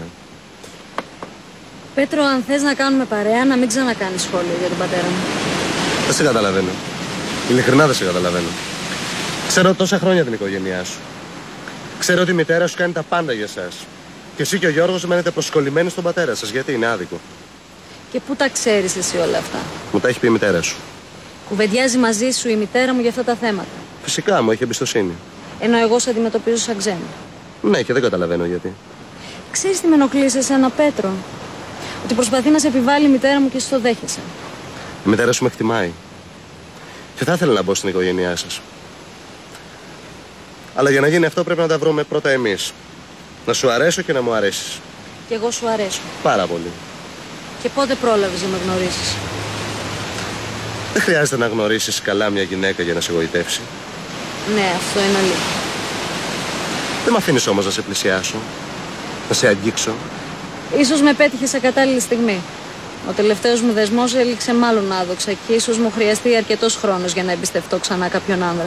Πέτρο, αν θες να κάνουμε παρέα, να μην ξανακάνεις σχόλιο για τον πατέρα μου. Δεν σε καταλαβαίνω. Ειλικρινά δεν σε καταλαβαίνω. Ξέρω τόσα χρόνια την οικογένειά σου. Ξέρω ότι η μητέρα σου κάνει τα πάντα για εσάς. Και εσύ και ο Γιώργος μένετε προσκολλημένοι στον πατέρα σας. Γιατί είναι άδικο? Και πού τα ξέρεις εσύ όλα αυτά? Μου τα έχει πει η μητέρα σου. Κουβεντιάζει μαζί σου η μητέρα μου για αυτά τα θέματα. Φυσικά μου έχει εμπιστοσύνη. Ενώ εγώ σε αντιμετωπίζω σαν ξένο. Ναι, και δεν καταλαβαίνω γιατί. Ξέρεις τι με ενοχλεί σε εσένα, Πέτρο? Ότι προσπαθεί να σε επιβάλλει η μητέρα μου και εσύ το δέχεσαι. Η μητέρα σου με εκτιμάει. Και θα ήθελα να μπω στην οικογένειά σας. Αλλά για να γίνει αυτό πρέπει να τα βρούμε πρώτα εμείς. Να σου αρέσω και να μου αρέσεις. Και εγώ σου αρέσω. Πάρα πολύ. Και πότε πρόλαβες να με γνωρίσεις? Δεν χρειάζεται να γνωρίσεις καλά μια γυναίκα για να σε εγωιτεύσει. Ναι, αυτό είναι αλήθεια. Δεν με αφήνεις όμως να σε πλησιάσω, να σε αγγίξω. Ίσως με πέτυχε σε κατάλληλη στιγμή. Ο τελευταίος μου δεσμός έληξε μάλλον άδοξα και ίσως μου χρειαστεί αρκετός χρόνος για να εμπιστευτώ ξανά κάποιον άνδρα.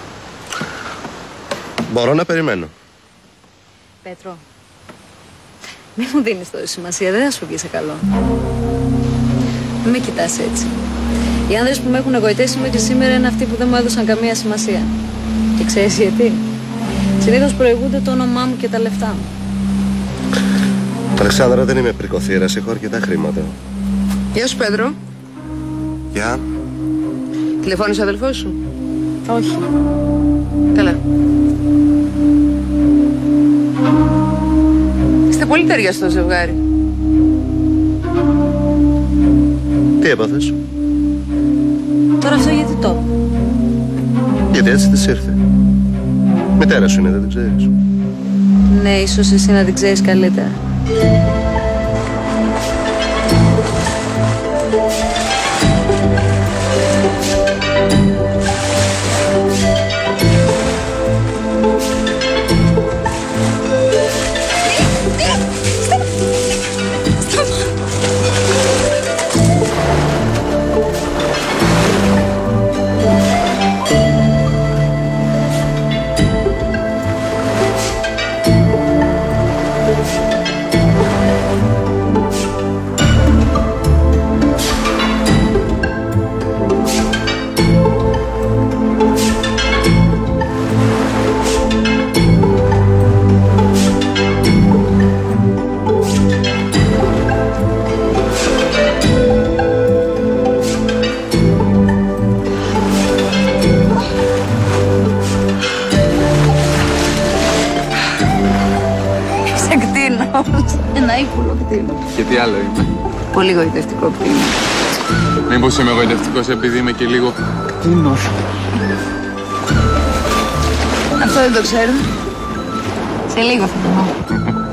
Μπορώ να περιμένω. Πέτρο, μην μου δίνεις τόση σημασία, δεν θα σου βγει σε καλό. Μην με κοιτάς έτσι. Οι άνδρες που με έχουν εγωιτεύσει μέχρι σήμερα είναι αυτοί που δεν μου έδωσαν καμία σημασία. Και ξέρεις γιατί? Συνήθως προηγούνται το όνομά μου και τα λεφτά μου. Αλεξάνδρα, δεν είμαι πρικοθύρας, έχω αρκετά χρήματα. Γεια σου, Πέτρο. Γεια. Τηλεφώνησε ο αδελφός σου? Όχι. Καλά. Είστε πολύ ταιριαστό ζευγάρι. Τι έπαθες? Τώρα αυτό γιατί το? Γιατί έτσι της ήρθε. Μητέρα σου είναι, δεν την ξέρεις? Ναι, ίσως εσύ να την ξέρεις καλύτερα. Ένα ύπουλο κτίνο. Και τι άλλο είμαι? Πολύ γοητευτικό κτίνο. Μήπως είμαι γοητευτικός επειδή είμαι και λίγο κτίνος? Αυτό δεν το ξέρω. Σε λίγο θα το δω.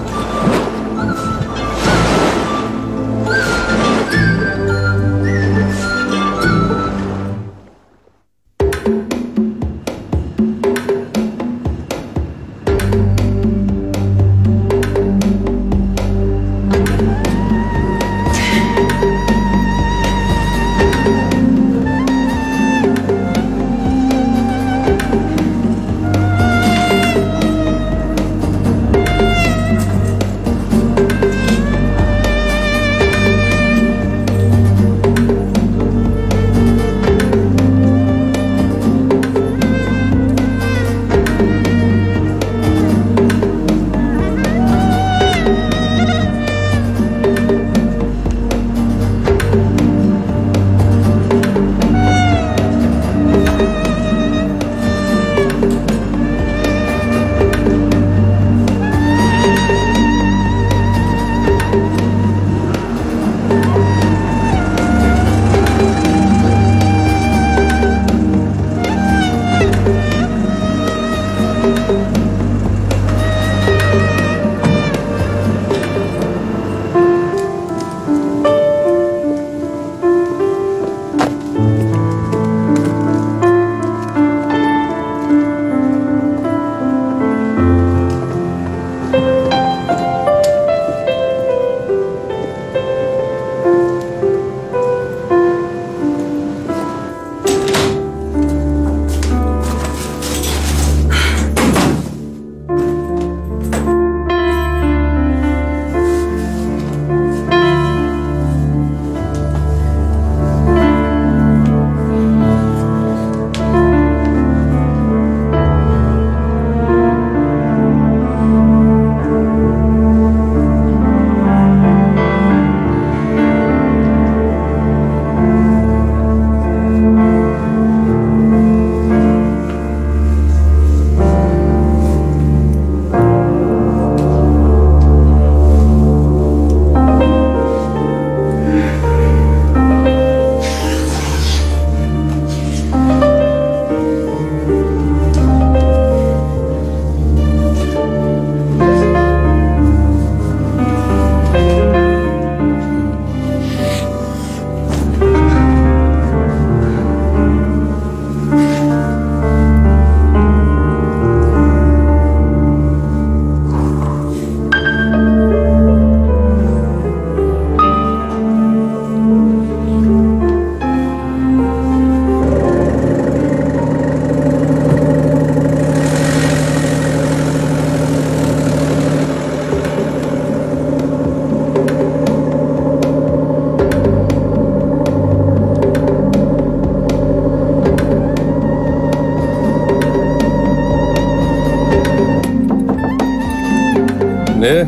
Ναι.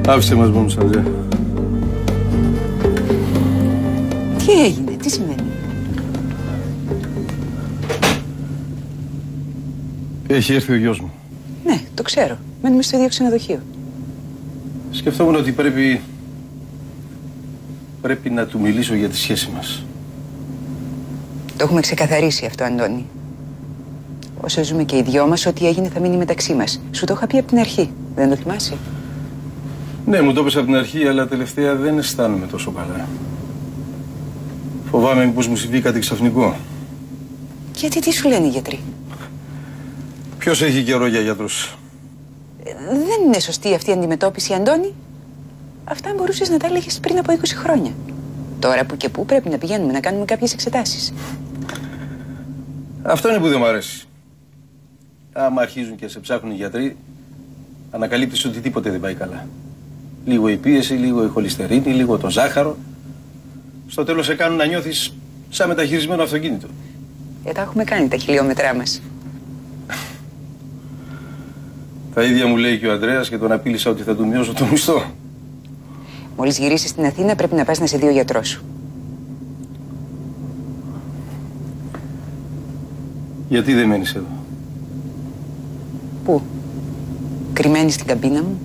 Άφησε μας μόνος, Αντρέα. Τι έγινε, τι σημαίνει? Έχει έρθει ο γιος μου. Ναι, το ξέρω. Μένουμε στο ίδιο ξενοδοχείο. Σκεφτόμουν ότι πρέπει... πρέπει να του μιλήσω για τη σχέση μας. Το έχουμε ξεκαθαρίσει αυτό, Αντώνη. Όσο ζούμε και οι δυο μας, ό,τι έγινε θα μείνει μεταξύ μας. Σου το είχα πει από την αρχή. Δεν το θυμάσαι? Ναι, μου το είπες από την αρχή, αλλά τελευταία δεν αισθάνομαι τόσο καλά. Φοβάμαι μήπως μου συμβεί κάτι ξαφνικό. Γιατί, τι σου λένε οι γιατροί? Ποιος έχει καιρό για γιατρούς? Ε, δεν είναι σωστή αυτή η αντιμετώπιση, Αντώνη. Αυτά μπορούσες να τα έλεγες πριν από είκοσι χρόνια. Τώρα που και που πρέπει να πηγαίνουμε να κάνουμε κάποιες εξετάσεις. Αυτό είναι που δεν μου αρέσει. Άμα αρχίζουν και σε ψάχνουν οι γιατροί, ανακαλύπτεις ότι τίποτε δεν πάει καλά. Λίγο η πίεση, λίγο η χολυστερίνη, λίγο το ζάχαρο. Στο τέλος σε κάνουν να νιώθεις σαν μεταχειρισμένο αυτοκίνητο. Ε, τα έχουμε κάνει τα χιλιόμετρά μας. Τα ίδια μου λέει και ο Ανδρέας και τον απείλησα ότι θα του μειώσω το μισθό. Μόλις γυρίσεις στην Αθήνα πρέπει να πας να σε δει ο γιατρός σου. Γιατί δεν μένεις εδώ? Πού? Κρυμμένη στην καμπίνα μου?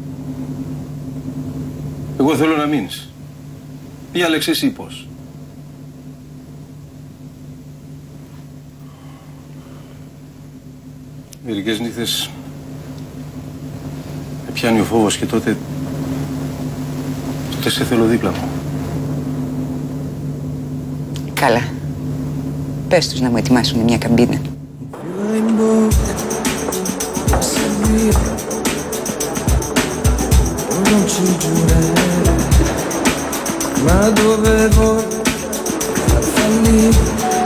Εγώ θέλω να μείνεις. Διάλεξε εσύ πώς. Μερικές νύχτες με πιάνει ο φόβος και τότε... τότε σε θέλω δίπλα μου. Καλά. Πες τους να μου ετοιμάσουν μια καμπίνα. Ma dovevo fallire,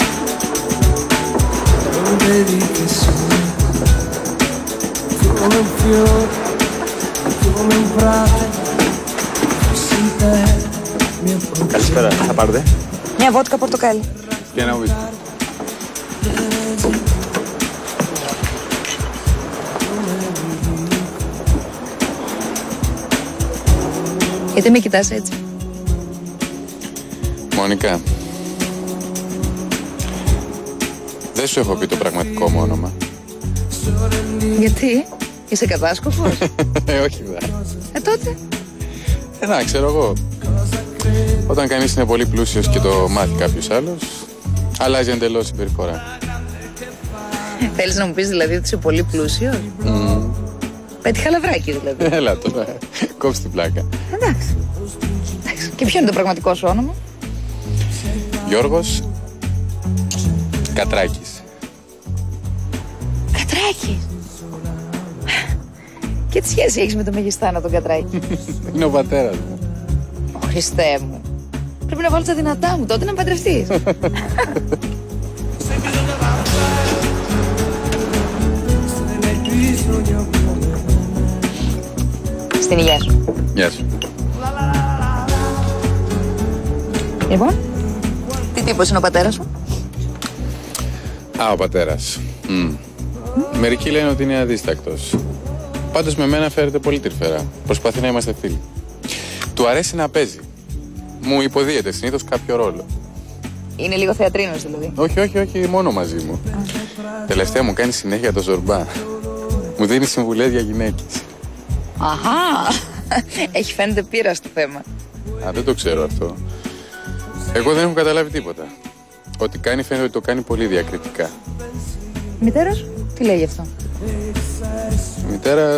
non vedi che sono come un fiore, come un prato, fossi te, mio progetto. Καλησπέρα, θα πάρετε? Μια βότκα πορτοκάλι. Και ένα ουίσκι. Γιατί με κοιτάς έτσι? Μονικά, δεν σου έχω πει το πραγματικό μου όνομα. Γιατί? Είσαι κατάσκοπος? Ε, όχι δα. Ε, τότε? Ε, να, ξέρω εγώ. Όταν κανείς είναι πολύ πλούσιος και το μάθει κάποιος άλλος, αλλάζει εντελώς η συμπεριφορά. Θέλεις να μου πεις δηλαδή ότι είσαι πολύ πλούσιος? Mm. Πέτυχα λαβράκι δηλαδή. Έλα τώρα, κόψε την πλάκα. Εντάξει. Εντάξει. Και ποιο είναι το πραγματικό σου όνομα? Γιώργος Κατράκης. Κατράκης? Και τι σχέση έχεις με τον Μεγιστάνα τον Κατράκη? Είναι ο πατέρας μου. Ω Χριστέ μου. Πρέπει να βάλω τα δυνατά μου τότε να παντρευτείς. Στην υγεία σου. Γεια σου. Λοιπόν, τι τύπος είναι ο πατέρας σου? Α, ο πατέρας. Mm. Mm. Μερικοί λένε ότι είναι αδίστακτος. Πάντως με μένα φέρεται πολύ τρυφερά. Προσπαθεί να είμαστε φίλοι. Του αρέσει να παίζει. Μου υποδίεται συνήθως κάποιο ρόλο. Είναι λίγο θεατρίνος δηλαδή? Όχι, όχι, όχι, μόνο μαζί μου. Ah. Τελευταία μου κάνει συνέχεια το Ζορμπά. Μου δίνει συμβουλές για γυναίκες. Αχά! Έχει φαίνεται πείρα στο θέμα. Α, δεν το ξέρω αυτό. Εγώ δεν έχω καταλάβει τίποτα. Ό,τι κάνει φαίνεται ότι το κάνει πολύ διακριτικά. Η μητέρα σου, τι λέει γι' αυτό? Η μητέρα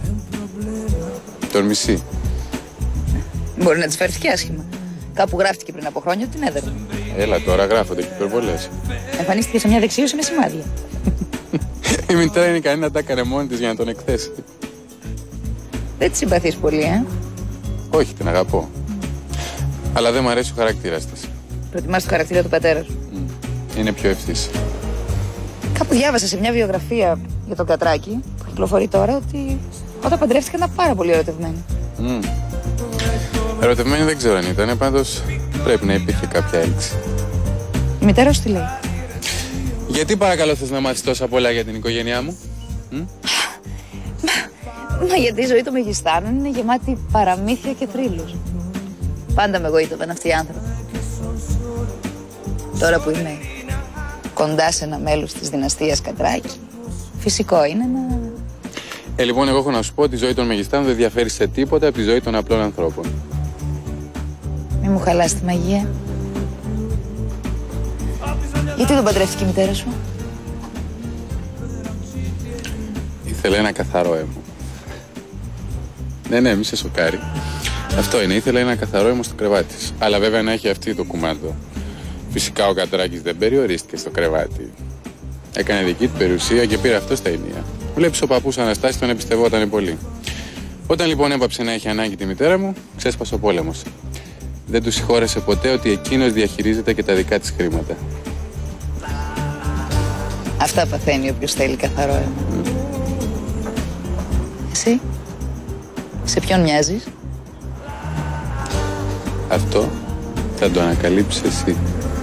τον μισεί. Μπορεί να της φέρθηκε άσχημα. Κάπου γράφτηκε πριν από χρόνια ότι την έδερνε. Έλα τώρα, γράφονται και υπερβολές. Εμφανίστηκε σε μια δεξίωση με σημάδια. Η μητέρα είναι ικανή να τα έκανε μόνη της για να τον εκθέσει. Δεν τη συμπαθείς πολύ, ε? Όχι, την αγαπώ. Αλλά δεν μου αρέσει ο χαρακτήρας της. Προτιμάς το χαρακτήρα του πατέρα σου? Mm. Είναι πιο ευθύς. Κάπου διάβασα σε μια βιογραφία για τον Κατράκη που κυκλοφορεί τώρα ότι όταν παντρεύτηκαν ήταν πάρα πολύ ερωτευμένοι. Mm. Ερωτευμένοι δεν ξέρω αν ήταν, πάντως πρέπει να υπήρχε κάποια έλξη. Η μητέρα σου τι λέει? Γιατί παρακαλώ θες να μάθεις τόσα πολλά για την οικογένειά μου? Mm? Μα, Μα γιατί η ζωή των μεγιστάνων είναι γεμάτη παραμύθια και θρύλους. Πάντα με εγωίτευαν αυτοί οι άνθρωποι. Τώρα που είμαι κοντά σε ένα μέλος της δυναστείας Κατράκη, φυσικό είναι να... Ε, λοιπόν, εγώ έχω να σου πω ότι η ζωή των μεγιστάνων δεν διαφέρει σε τίποτα από τη ζωή των απλών ανθρώπων. Μη μου χαλάς τη μαγεία. Γιατί τον παντρεύτηκε η μητέρα σου? Ήθελε ένα καθαρό αίμα. Ναι, ναι, μη σε σοκάρει. Αυτό είναι, ήθελε ένα καθαρό αίμα στο κρεβάτι της. Αλλά βέβαια να έχει αυτή το κουμάντο. Φυσικά ο Κατράκης δεν περιορίστηκε στο κρεβάτι. Έκανε δική του περιουσία και πήρε αυτό στα ενία. Βλέπεις, ο παππούς Αναστάσης τον εμπιστευόταν πολύ. Όταν λοιπόν έπαψε να έχει ανάγκη τη μητέρα μου, ξέσπασε ο πόλεμος. Δεν του συγχώρεσε ποτέ ότι εκείνος διαχειρίζεται και τα δικά της χρήματα. Αυτά παθαίνει όποιος θέλει καθαρό αίμα. Mm. Εσύ, σε ποιον μοιάζεις? Αυτό θα το ανακαλύψεις εσύ.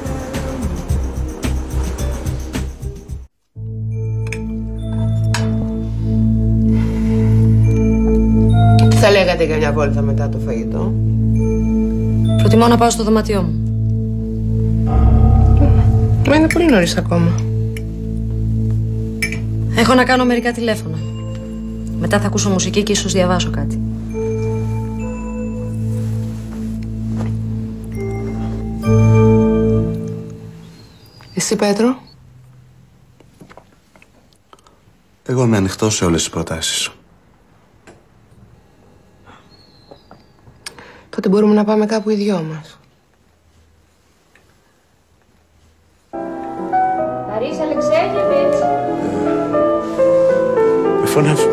Τι θα λέγατε για μια βόλτα μετά το φαγητό? Προτιμώ να πάω στο δωμάτιό μου. Μα είναι πολύ νωρίς ακόμα. Έχω να κάνω μερικά τηλέφωνα. Μετά θα ακούσω μουσική και ίσως διαβάσω κάτι. Εσύ, Πέτρο? Εγώ είμαι ανοιχτός σε όλες τις προτάσεις σου. Τότε μπορούμε να πάμε κάπου οι δυο μας. Παρίς Αλεξέγεβιτς. Με φωνάζουν.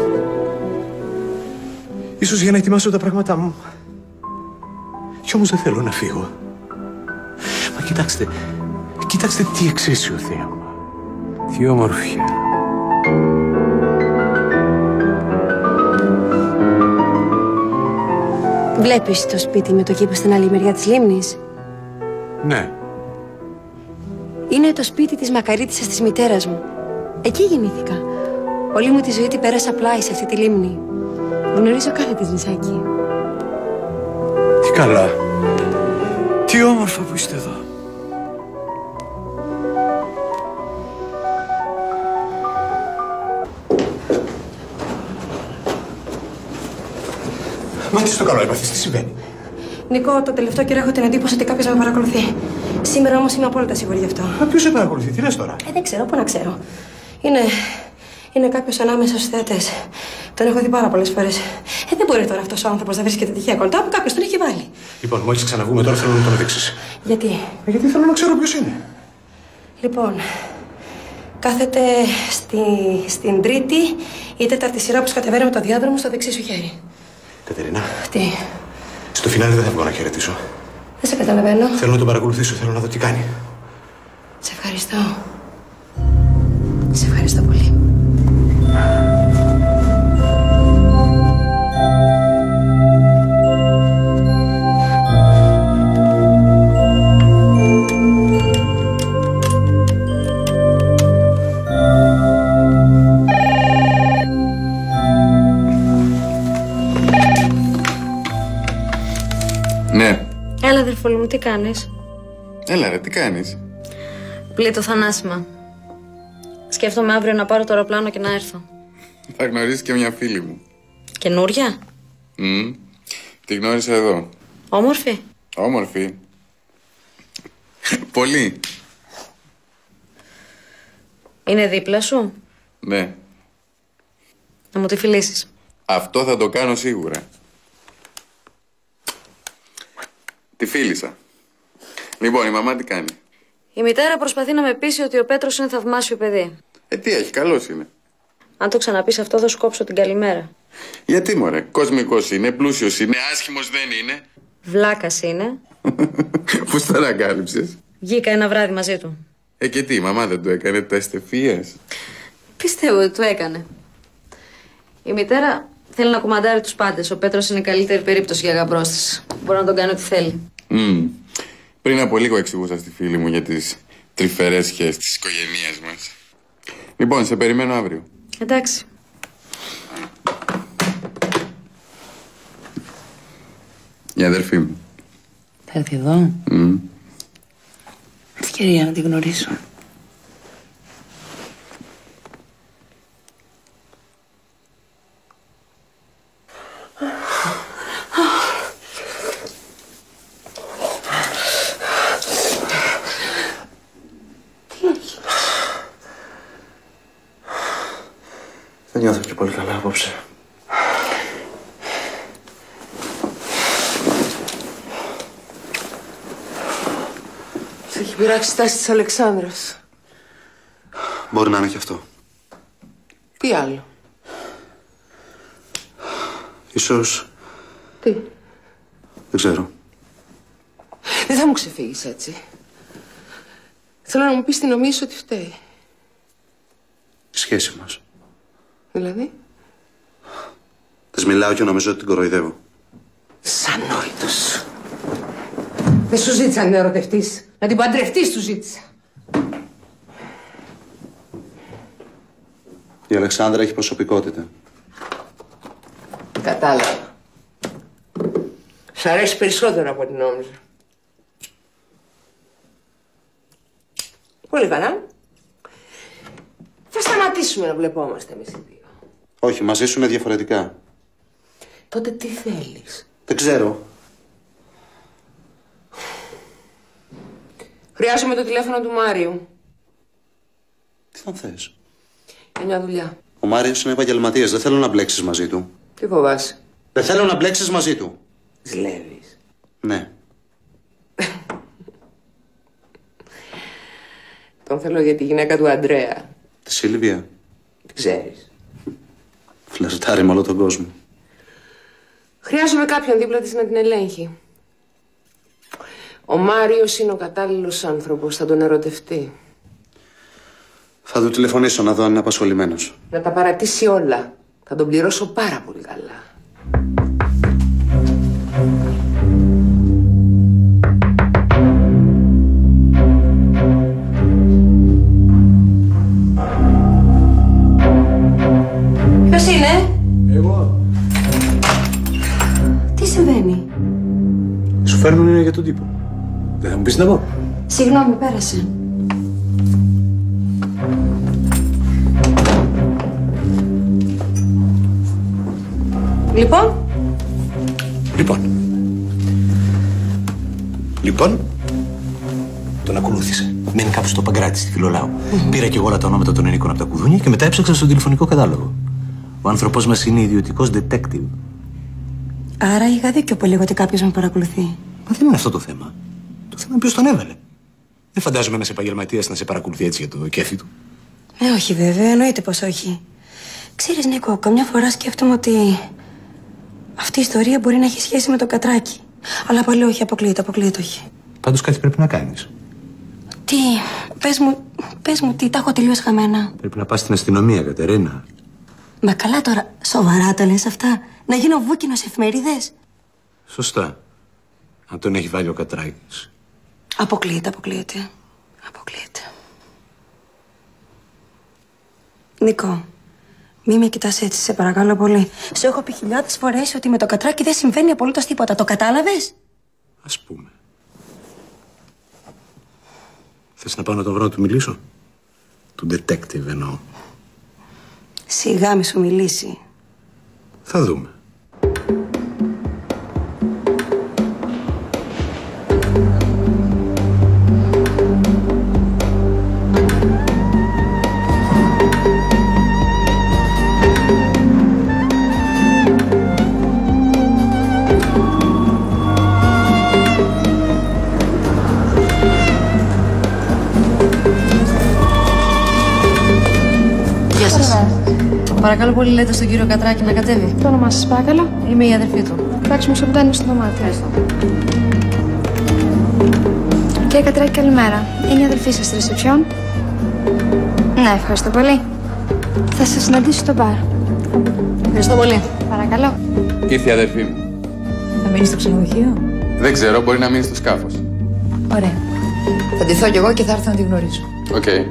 Ίσως για να ετοιμάσω τα πράγματά μου. Κι όμως δεν θέλω να φύγω. Μα κοιτάξτε, κοιτάξτε τι εξαίσιο θέαμα. Τι όμορφια. Βλέπεις το σπίτι με το κήπο στην άλλη μεριά της λίμνης? Ναι. Είναι το σπίτι της μακαρίτισσας της μητέρας μου. Εκεί γεννήθηκα. Όλη μου τη ζωή την πέρασα πλάι σε αυτή τη λίμνη. Γνωρίζω κάθε της νησάκι. Τι καλά. Τι όμορφα που είστε εδώ. Μα τι στο καλό έπαθες, τι συμβαίνει? Νικό, το τελευταίο καιρό έχω την εντύπωση ότι κάποιος με παρακολουθεί. Σήμερα όμως είμαι απόλυτα σίγουρη γι' αυτό. Μα ποιος σε παρακολουθεί, τι λες τώρα? Ε, δεν ξέρω, πού να ξέρω. Είναι. Είναι κάποιος ανάμεσα στους θεατές. Τον έχω δει πάρα πολλές φορές. Ε, δεν μπορεί τώρα αυτός ο άνθρωπος να βρίσκεται τυχαία κοντά μου, κάποιος τον έχει βάλει. Λοιπόν, μόλις ξαναβγούμε τώρα θέλω να τον δείξεις. Γιατί? Ε, γιατί θέλω να ξέρω ποιος είναι. Λοιπόν, κάθεται στη, στην τρίτη ή τέταρτη σειρά που κατεβαίνει με το διάδρομο στο δεξί σου χέρι. Κατερίνα. Τι? Στο φινάλε δεν θα βγω να χαιρετήσω. Δεν σε καταλαβαίνω. Θέλω να τον παρακολουθήσω, θέλω να δω τι κάνει. Σε ευχαριστώ. Σε ευχαριστώ πολύ. Ναι. Έλα, αδερφόλη μου, τι κάνεις? Έλα ρε, τι κάνεις? Πλήττω θανάσιμα. Σκέφτομαι αύριο να πάρω το αεροπλάνο και να έρθω. Θα γνωρίσεις και μια φίλη μου. Καινούρια? Mm. Τη γνώρισα εδώ. Όμορφη? Όμορφη. Πολύ. Είναι δίπλα σου? Ναι. Να μου τη φιλήσεις. Αυτό θα το κάνω σίγουρα. Τη φίλησα. Λοιπόν, η μαμά τι κάνει? Η μητέρα προσπαθεί να με πείσει ότι ο Πέτρος είναι θαυμάσιο παιδί. Ε, τι έχει, καλός είναι. Αν το ξαναπείς αυτό θα σου κόψω την καλημέρα. Γιατί μωρέ, κοσμικός είναι, πλούσιος είναι, άσχημος δεν είναι. Βλάκας είναι. Πώς τα ανακάλυψες? Βγήκα ένα βράδυ μαζί του. Ε, και τι, η μαμά δεν του έκανε τεστ ευφυΐας? Πιστεύω ότι του έκανε. Η μητέρα θέλει να κουμαντάρει τους πάντες. Ο Πέτρος είναι η καλύτερη περίπτωση για γαμπρός της. Μπορεί να τον κάνει ό,τι θέλει. Mm. Πριν από λίγο εξηγούσα στη φίλη μου για τις τρυφερές σχέσεις της οικογένειας μας. Λοιπόν, σε περιμένω αύριο. Εντάξει. Η αδερφή μου. Θα έρθει εδώ. Mm. Ευκαιρία να τη γνωρίσω. Δεν νιώθω και πολύ καλά απόψε. Σε έχει πειράξει η στάση της Αλεξάνδρας. Μπορεί να είναι και αυτό. Τι άλλο? Ίσως... Τι? Δεν ξέρω. Δεν θα μου ξεφύγεις έτσι. Θέλω να μου πεις τι νομίζεις ότι φταίει. Η σχέση μας. Δηλαδή? Της μιλάω και νομίζω ότι την κοροϊδεύω. Σαν νόητος. Δεν σου ζήτησα να την ερωτευτείς. Να την παντρευτείς σου ζήτησα. Η Αλεξάνδρα έχει προσωπικότητα. Κατάλαβα. Σ' αρέσει περισσότερο από ό,τι νόμιζα. Πολύ καλά. Θα σταματήσουμε να βλεπόμαστε εμείς οι δύο. Όχι, μαζί σου είναι διαφορετικά. Τότε τι θέλεις? Δεν ξέρω. Χρειάζομαι το τηλέφωνο του Μάριου. Τι θα θες? Για μια δουλειά. Ο Μάριος είναι επαγγελματίας. Δεν θέλω να μπλέξεις μαζί του. Τι φοβάσαι? Δεν θέλω να μπλέξεις μαζί του. Ζηλεύεις? Ναι. Τον θέλω για τη γυναίκα του Αντρέα. Τη Σίλβια. Τι ξέρεις? Φλερτάρει με όλο τον κόσμο. Χρειάζομαι κάποιον δίπλα της να την ελέγχει. Ο Μάριος είναι ο κατάλληλος άνθρωπος. Θα τον ερωτευτεί. Θα του τηλεφωνήσω να δω αν είναι απασχολημένος. Να τα παρατήσει όλα. Θα τον πληρώσω πάρα πολύ καλά. Ποιος είναι? Εγώ. Τι συμβαίνει? Σου φέρνουν είναι για τον τύπο. Δεν θα μου πεις να πω. Συγγνώμη, πέρασε. Λοιπόν. Λοιπόν. Λοιπόν. Τον ακολούθησε. Μένει κάπου στο Παγκράτη, στη Φιλολάου. Mm-hmm. Πήρα και εγώ όλα τα ονόματα των ενίκων από τα κουδούνια και μετά έψαξα στον τηλεφωνικό κατάλογο. Ο άνθρωπός μας είναι ιδιωτικός detective. Άρα είχα δίκιο που έλεγα ότι κάποιος με παρακολουθεί. Μα δεν είναι αυτό το θέμα. Το θέμα είναι ποιος τον έβαλε. Δεν φαντάζομαι ένας επαγγελματίας να σε παρακολουθεί έτσι για το κέφι του. Ε, όχι βέβαια, εννοείται πως όχι. Ξέρεις, Νίκο, καμιά φορά σκέφτομαι ότι αυτή η ιστορία μπορεί να έχει σχέση με το Κατράκι. Αλλά πάλι όχι, αποκλείεται, αποκλείεται όχι. Πάντως κάτι πρέπει να κάνεις. Τι, πες μου, πες μου τι, τα έχω τελείως χαμένα. Πρέπει να πας στην αστυνομία, Κατερίνα. Μα καλά τώρα, σοβαρά τα λες αυτά? Να γίνω βούκινο σε εφημερίδες? Σωστά. Αν τον έχει βάλει ο Κατράκης. Αποκλείεται, αποκλείεται. Αποκλείεται. Νίκο, μη με κοιτάς έτσι, σε παρακαλώ πολύ. Σου έχω πει χιλιάδες φορές ότι με το Κατράκι δεν συμβαίνει απολύτως τίποτα. Το κατάλαβες? Ας πούμε. Θες να πάω να τον βρω να του μιλήσω? Του detective εννοώ. Σιγά μη σου μιλήσει. Θα δούμε. Γεια σας. Παρακαλώ πολύ, λέτε στον κύριο Κατράκη να κατέβει. Το όνομά σας, παρακαλώ. Είμαι η αδερφή του. Εντάξει, μου σοπτάνει στο δωμάτιο. Κύριε Κατράκη, καλημέρα. Είναι η αδελφή σας στη ρεσεψιόν? Ναι, ευχαριστώ πολύ. Θα σας συναντήσω στο μπαρ. Ευχαριστώ πολύ. Παρακαλώ. Ήρθε η αδερφή μου. Θα μείνει στο ξενοδοχείο? Δεν ξέρω, μπορεί να μείνει στο σκάφος. Ωραία. Θα ντυθώ κι εγώ και θα έρθω να τη γνωρίσω. Οκ. Okay.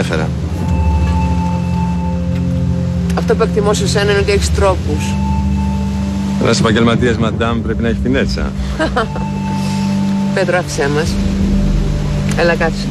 έφερα. Αυτό που εκτιμώ σε σένα είναι ότι έχεις τρόπους. Ένας επαγγελματίας, μαντάμ, πρέπει να έχει φινέτσα. Πέτρο, άφησέ μας. Έλα, κάτσε.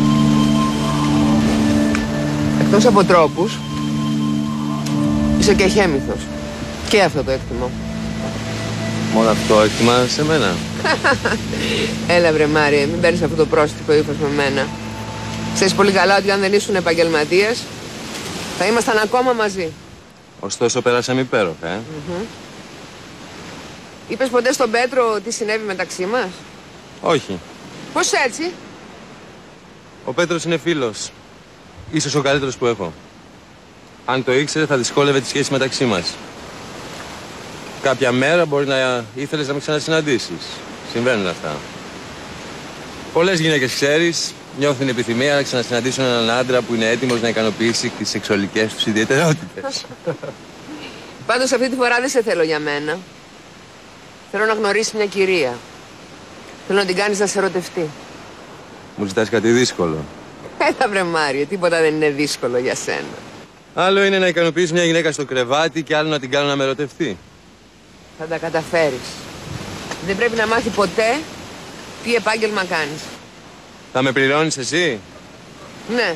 Εκτός από τρόπους, είσαι και χέμηθος. Και αυτό το εκτιμώ. Μόνο αυτό εκτιμά σε μένα. Έλα, βρε Μάριε, μην παίρνεις αυτό το πρόστιχο ύφος με μένα. Ξέρεις πολύ καλά ότι αν δεν ήσουν επαγγελματίες, θα ήμασταν ακόμα μαζί. Ωστόσο, πέρασαμε υπέροχα, ε. Mm-hmm. Είπες ποτέ στον Πέτρο τι συνέβη μεταξύ μας? Όχι. Πώς έτσι? Ο Πέτρος είναι φίλος. Ίσως ο καλύτερος που έχω. Αν το ήξερε, θα δυσκόλευε τη σχέση μεταξύ μας. Κάποια μέρα μπορεί να ήθελες να με ξανασυναντήσεις. Συμβαίνουν αυτά. Πολλές γυναίκες, ξέρεις, νιώθουν επιθυμία να ξανασυναντήσουν έναν άντρα που είναι έτοιμος να ικανοποιήσει τις σεξουαλικές τους ιδιαιτερότητες. Πάντως αυτή τη φορά δεν σε θέλω για μένα. Θέλω να γνωρίσεις μια κυρία. Θέλω να την κάνεις να σε ερωτευτεί. Μου ζητάς κάτι δύσκολο. Έλα, βρε Μάριε, τίποτα δεν είναι δύσκολο για σένα. Άλλο είναι να ικανοποιήσει μια γυναίκα στο κρεβάτι και άλλο να την κάνω να με ερωτευτεί. Θα τα καταφέρεις. Δεν πρέπει να μάθει ποτέ τι επάγγελμα κάνεις. Θα με πληρώνεις εσύ? Ναι.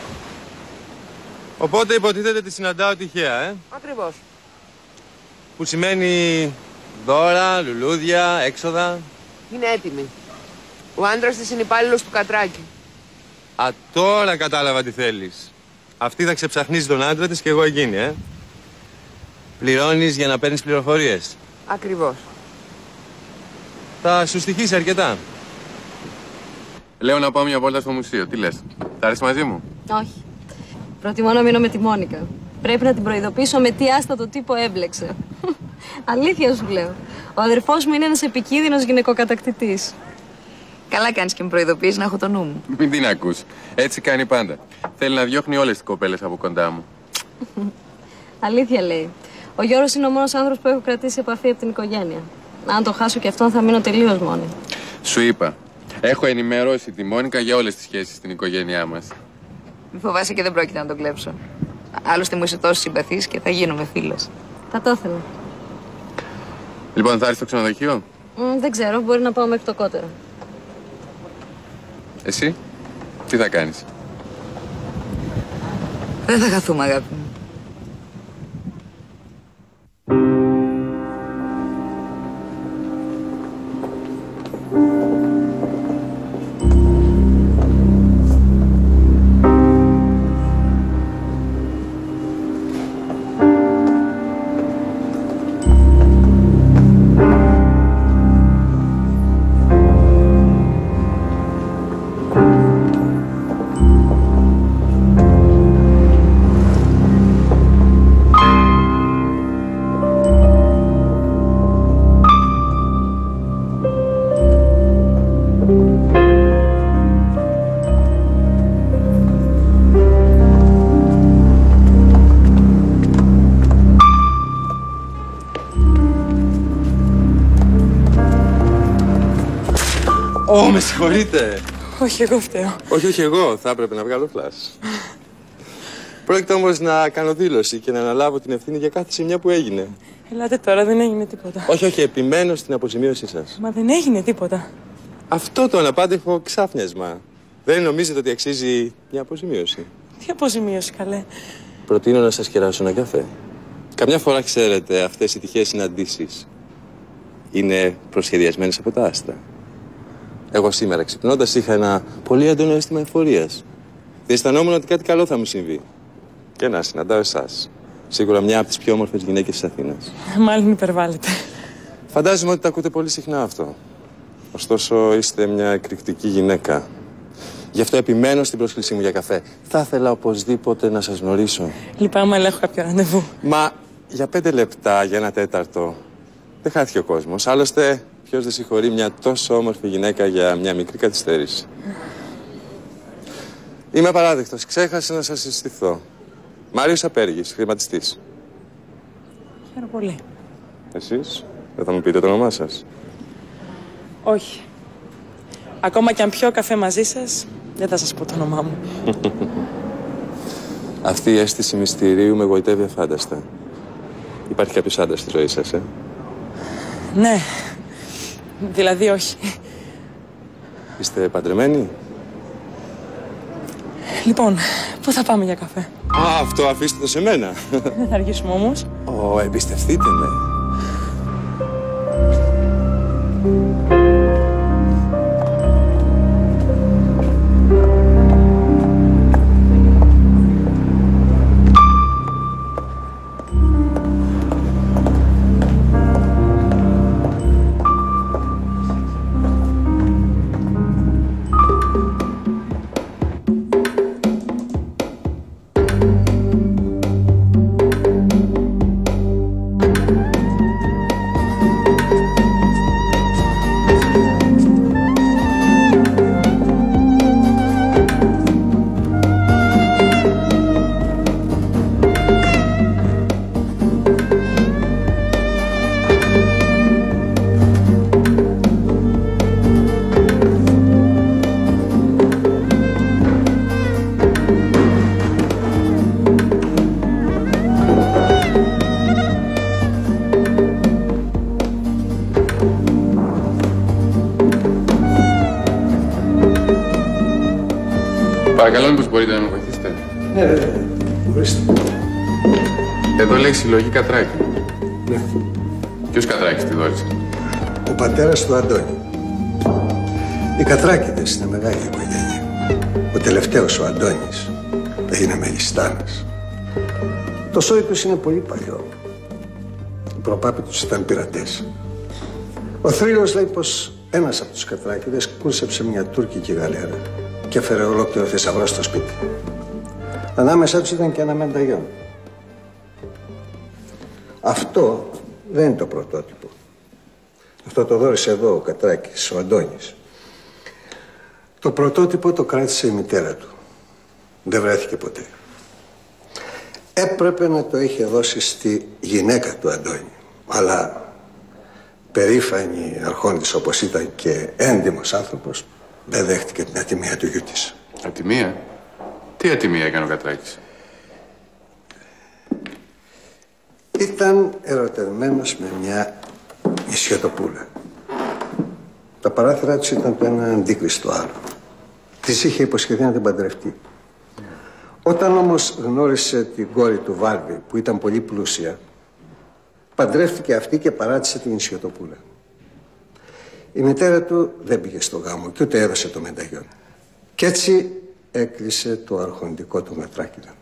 Οπότε υποτίθεται τη συναντάω τυχαία, ε. Ακριβώς. Που σημαίνει δώρα, λουλούδια, έξοδα. Είναι έτοιμη. Ο άντρας της είναι υπάλληλος του Κατράκη. Α, τώρα κατάλαβα τι θέλεις. Αυτή θα ξεψαχνίζει τον άντρα της και εγώ εκείνη, ε. Πληρώνεις για να παίρνεις πληροφορίες. Ακριβώς. Θα σου στοιχήσει αρκετά. Λέω να πάω μια βόλτα στο μουσείο. Τι λες, θα έρθεις μαζί μου? Όχι. Προτιμώ να μείνω με τη Μόνικα. Πρέπει να την προειδοποιήσω με τι άστατο τύπο έμπλεξε. Αλήθεια σου λέω. Ο αδερφός μου είναι ένας επικίνδυνος γυναικοκατακτητής. Καλά κάνεις και με προειδοποιείς να έχω το νου μου. Μην την ακούς. Έτσι κάνει πάντα. Θέλει να διώχνει όλες τις κοπέλες από κοντά μου. Αλήθεια λέει. Ο Γιώργος είναι ο μόνος άνθρωπος που έχω κρατήσει επαφή από την οικογένεια. Αν το χάσω και αυτόν θα μείνω τελείως μόνη. Σου είπα. Έχω ενημερώσει τη Μόνικα για όλες τις σχέσεις στην οικογένειά μας. Μη φοβάσαι και δεν πρόκειται να τον κλέψω. Άλλωστε μου είσαι τόσο συμπαθής και θα γίνομαι φίλος. Θα το ήθελα. Λοιπόν, θα έρθεις στο ξενοδοχείο? Mm, δεν ξέρω, μπορεί να πάω μέχρι το κότερο. Εσύ, τι θα κάνεις? Δεν θα χαθούμε, αγάπη μου. Ω, με συγχωρείτε. Όχι, εγώ φταίω. Όχι, όχι εγώ. Θα έπρεπε να βγάλω φλας. Πρόκειται όμως να κάνω δήλωση και να αναλάβω την ευθύνη για κάθε σημεία που έγινε. Ελάτε τώρα, δεν έγινε τίποτα. Όχι, όχι, επιμένω στην αποζημίωσή σας. Μα δεν έγινε τίποτα. Αυτό το αναπάντεχο ξάφνιασμα. Δεν νομίζετε ότι αξίζει μια αποζημίωση? Τι αποζημίωση, καλέ. Προτείνω να σας κεράσω ένα καφέ. Καμιά φορά, ξέρετε, αυτές οι τυχαίες συναντήσεις είναι προσχεδιασμένες από τα άστρα. Εγώ σήμερα ξυπνώντας είχα ένα πολύ έντονο αίσθημα εφορίας. Διαισθανόμουν ότι κάτι καλό θα μου συμβεί. Και να συναντάω εσάς. Σίγουρα μια από τις πιο όμορφες γυναίκες της Αθήνας. Μάλλον υπερβάλλεται. Φαντάζομαι ότι τα ακούτε πολύ συχνά αυτό. Ωστόσο, είστε μια εκρηκτική γυναίκα. Γι' αυτό επιμένω στην πρόσκλησή μου για καφέ. Θα ήθελα οπωσδήποτε να σας γνωρίσω. Λυπάμαι, αλλά έχω κάποιο ραντεβού. Μα για πέντε λεπτά, για ένα τέταρτο, δεν χάθηκε ο κόσμος. Άλλωστε, ποιος δεν συγχωρεί μια τόσο όμορφη γυναίκα για μια μικρή καθυστέρηση. Είμαι απαράδεκτος. Ξέχασα να σας συστηθώ. Μάριος Απέργης, χρηματιστής. Χαίρομαι πολύ. Εσείς, δεν θα μου πείτε το όνομά σας? Όχι. Ακόμα κι αν πιω καφέ μαζί σας, δεν θα σας πω το όνομά μου. Αυτή η αίσθηση μυστηρίου με γοητεύει αφάνταστα. Υπάρχει κάποιος άντρας στη ζωή σας, ε? Ναι. Δηλαδή όχι. Είστε παντρεμένοι? Λοιπόν, πού θα πάμε για καφέ? Α, αυτό αφήστε το σε μένα. Δεν θα αργήσουμε όμως. Ω, εμπιστευτείτε με. Παρακαλώ, μήπως μπορείτε να με βοηθήσετε? Ναι, ναι, ναι. Ορίστε. Εδώ λέει συλλογή Κατράκη. Ναι. Ποιος Κατράκης τη δόρισε? Ο πατέρας του Αντώνη. Οι Κατράκηδες είναι μεγάλη οικογένεια. Ο τελευταίος, ο Αντώνης, έγινε μεγιστάνας. Το σόι τους είναι πολύ παλιό. Οι προπάποι τους ήταν πειρατές. Ο θρύλος λέει πως ένας από τους Κατράκηδες κούρσεψε μια τουρκική γαλέρα και έφερε ολόκληρο θησαυρό στο σπίτι. Ανάμεσά τους ήταν και ένα μενταγιόν. Αυτό δεν είναι το πρωτότυπο. Αυτό το δώρισε εδώ ο Κατράκης, ο Αντώνης. Το πρωτότυπο το κράτησε η μητέρα του. Δεν βρέθηκε ποτέ. Έπρεπε να το είχε δώσει στη γυναίκα του Αντώνη. Αλλά περήφανη αρχόντης όπως ήταν και έντιμος άνθρωπος, δεν δέχτηκε την ατιμία του γιού της. Ατιμία? Τι ατιμία έκανε ο Κατράκης? Ήταν ερωτευμένος με μια νησιωτοπούλα. Τα παράθυρά τους ήταν το ένα αντίκριστο άλλο. Της είχε υποσχεθεί να την παντρευτεί. Όταν όμως γνώρισε την κόρη του Βάλβη, που ήταν πολύ πλούσια, παντρεύτηκε αυτή και παράτησε την νησιωτοπούλα. Η μητέρα του δεν πήγε στο γάμο και ούτε έδωσε το μενταγιόν. Κι έτσι έκλεισε το αρχοντικό του Μετράκηδα.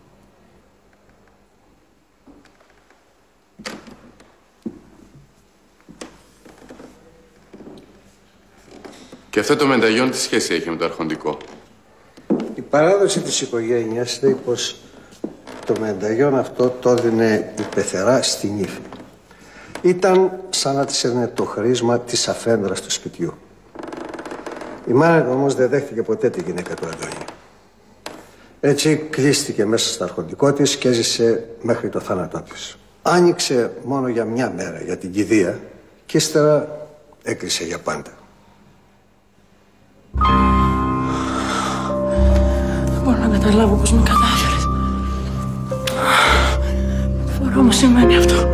Και αυτό το μενταγιόν τι σχέση έχει με το αρχοντικό? Η παράδοση της οικογένειας λέει πως το μενταγιόν αυτό το έδινε η πεθερά στην ύφη. Ήταν σαν να της έδινε το χρήσμα της αφέντρας του σπιτιού. Η μάνα όμως δεν δέχτηκε ποτέ τη γυναίκα του Αντώνη. Έτσι κλείστηκε μέσα στο αρχοντικό της και έζησε μέχρι το θάνατό της. Άνοιξε μόνο για μια μέρα για την κηδεία και ύστερα έκλεισε για πάντα. Δεν μπορώ να καταλάβω πώς με κατάφερες. Φορά μου σημαίνει αυτό.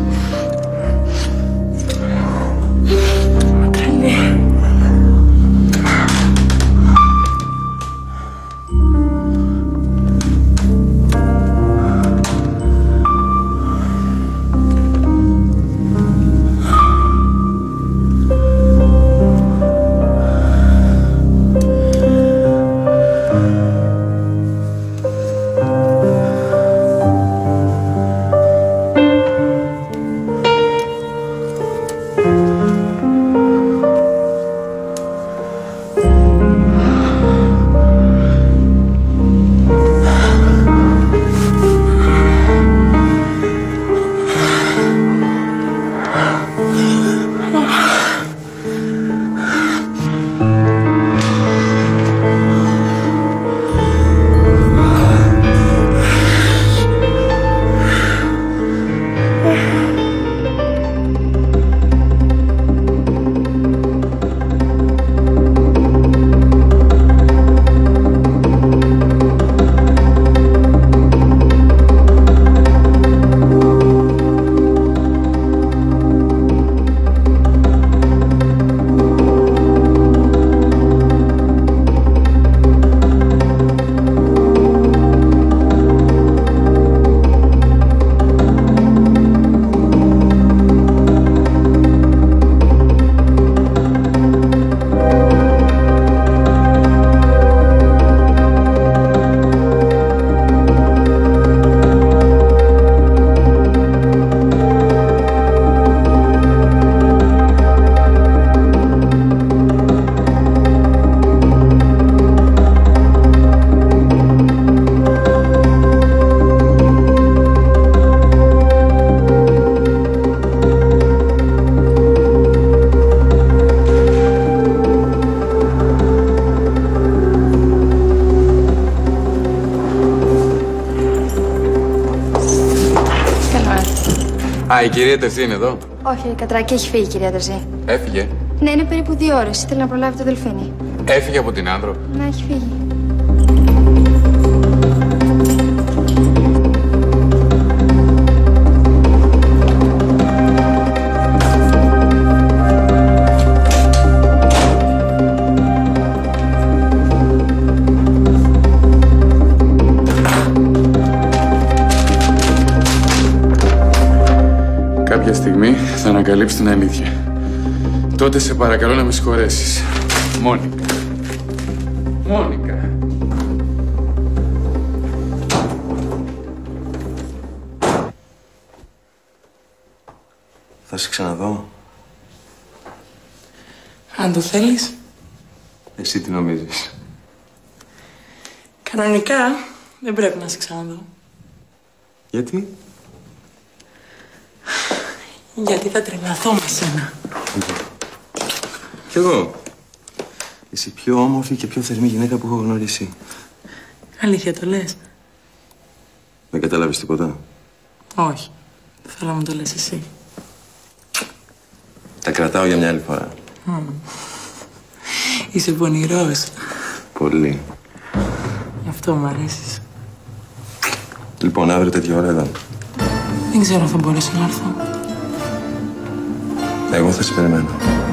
Τρελή. Α, η κυρία Τερζή είναι εδώ. Όχι, Κατράκη, έχει φύγει η κυρία Τερζή. Έφυγε. Ναι, είναι περίπου δύο ώρες. Ήθελε να προλάβει το Δελφίνι. Έφυγε από την Άνδρο. Ναι, έχει φύγει. Κάποια στιγμή θα ανακαλύψεις την αλήθεια. Τότε σε παρακαλώ να με συγχωρέσεις. Μόνικα. Μόνικα. Θα σε ξαναδώ. Αν το θέλεις. Εσύ τι νομίζεις? Κανονικά δεν πρέπει να σε ξαναδώ. Γιατί? Γιατί θα τρελαθώ με σένα. Κι εγώ. Είσαι η πιο όμορφη και πιο θερμή γυναίκα που έχω γνωρίσει. Αλήθεια το λες? Δεν καταλάβεις τίποτα? Όχι. Θέλω να μου το λες εσύ. Τα κρατάω για μια άλλη φορά. Mm. Είσαι πονηρός. Πολύ. Γι' αυτό μου αρέσεις. Λοιπόν, αύριο τέτοια ώρα εδώ. Δεν ξέρω αν θα μπορέσω να έρθω. Εγώ θα σε περιμένω.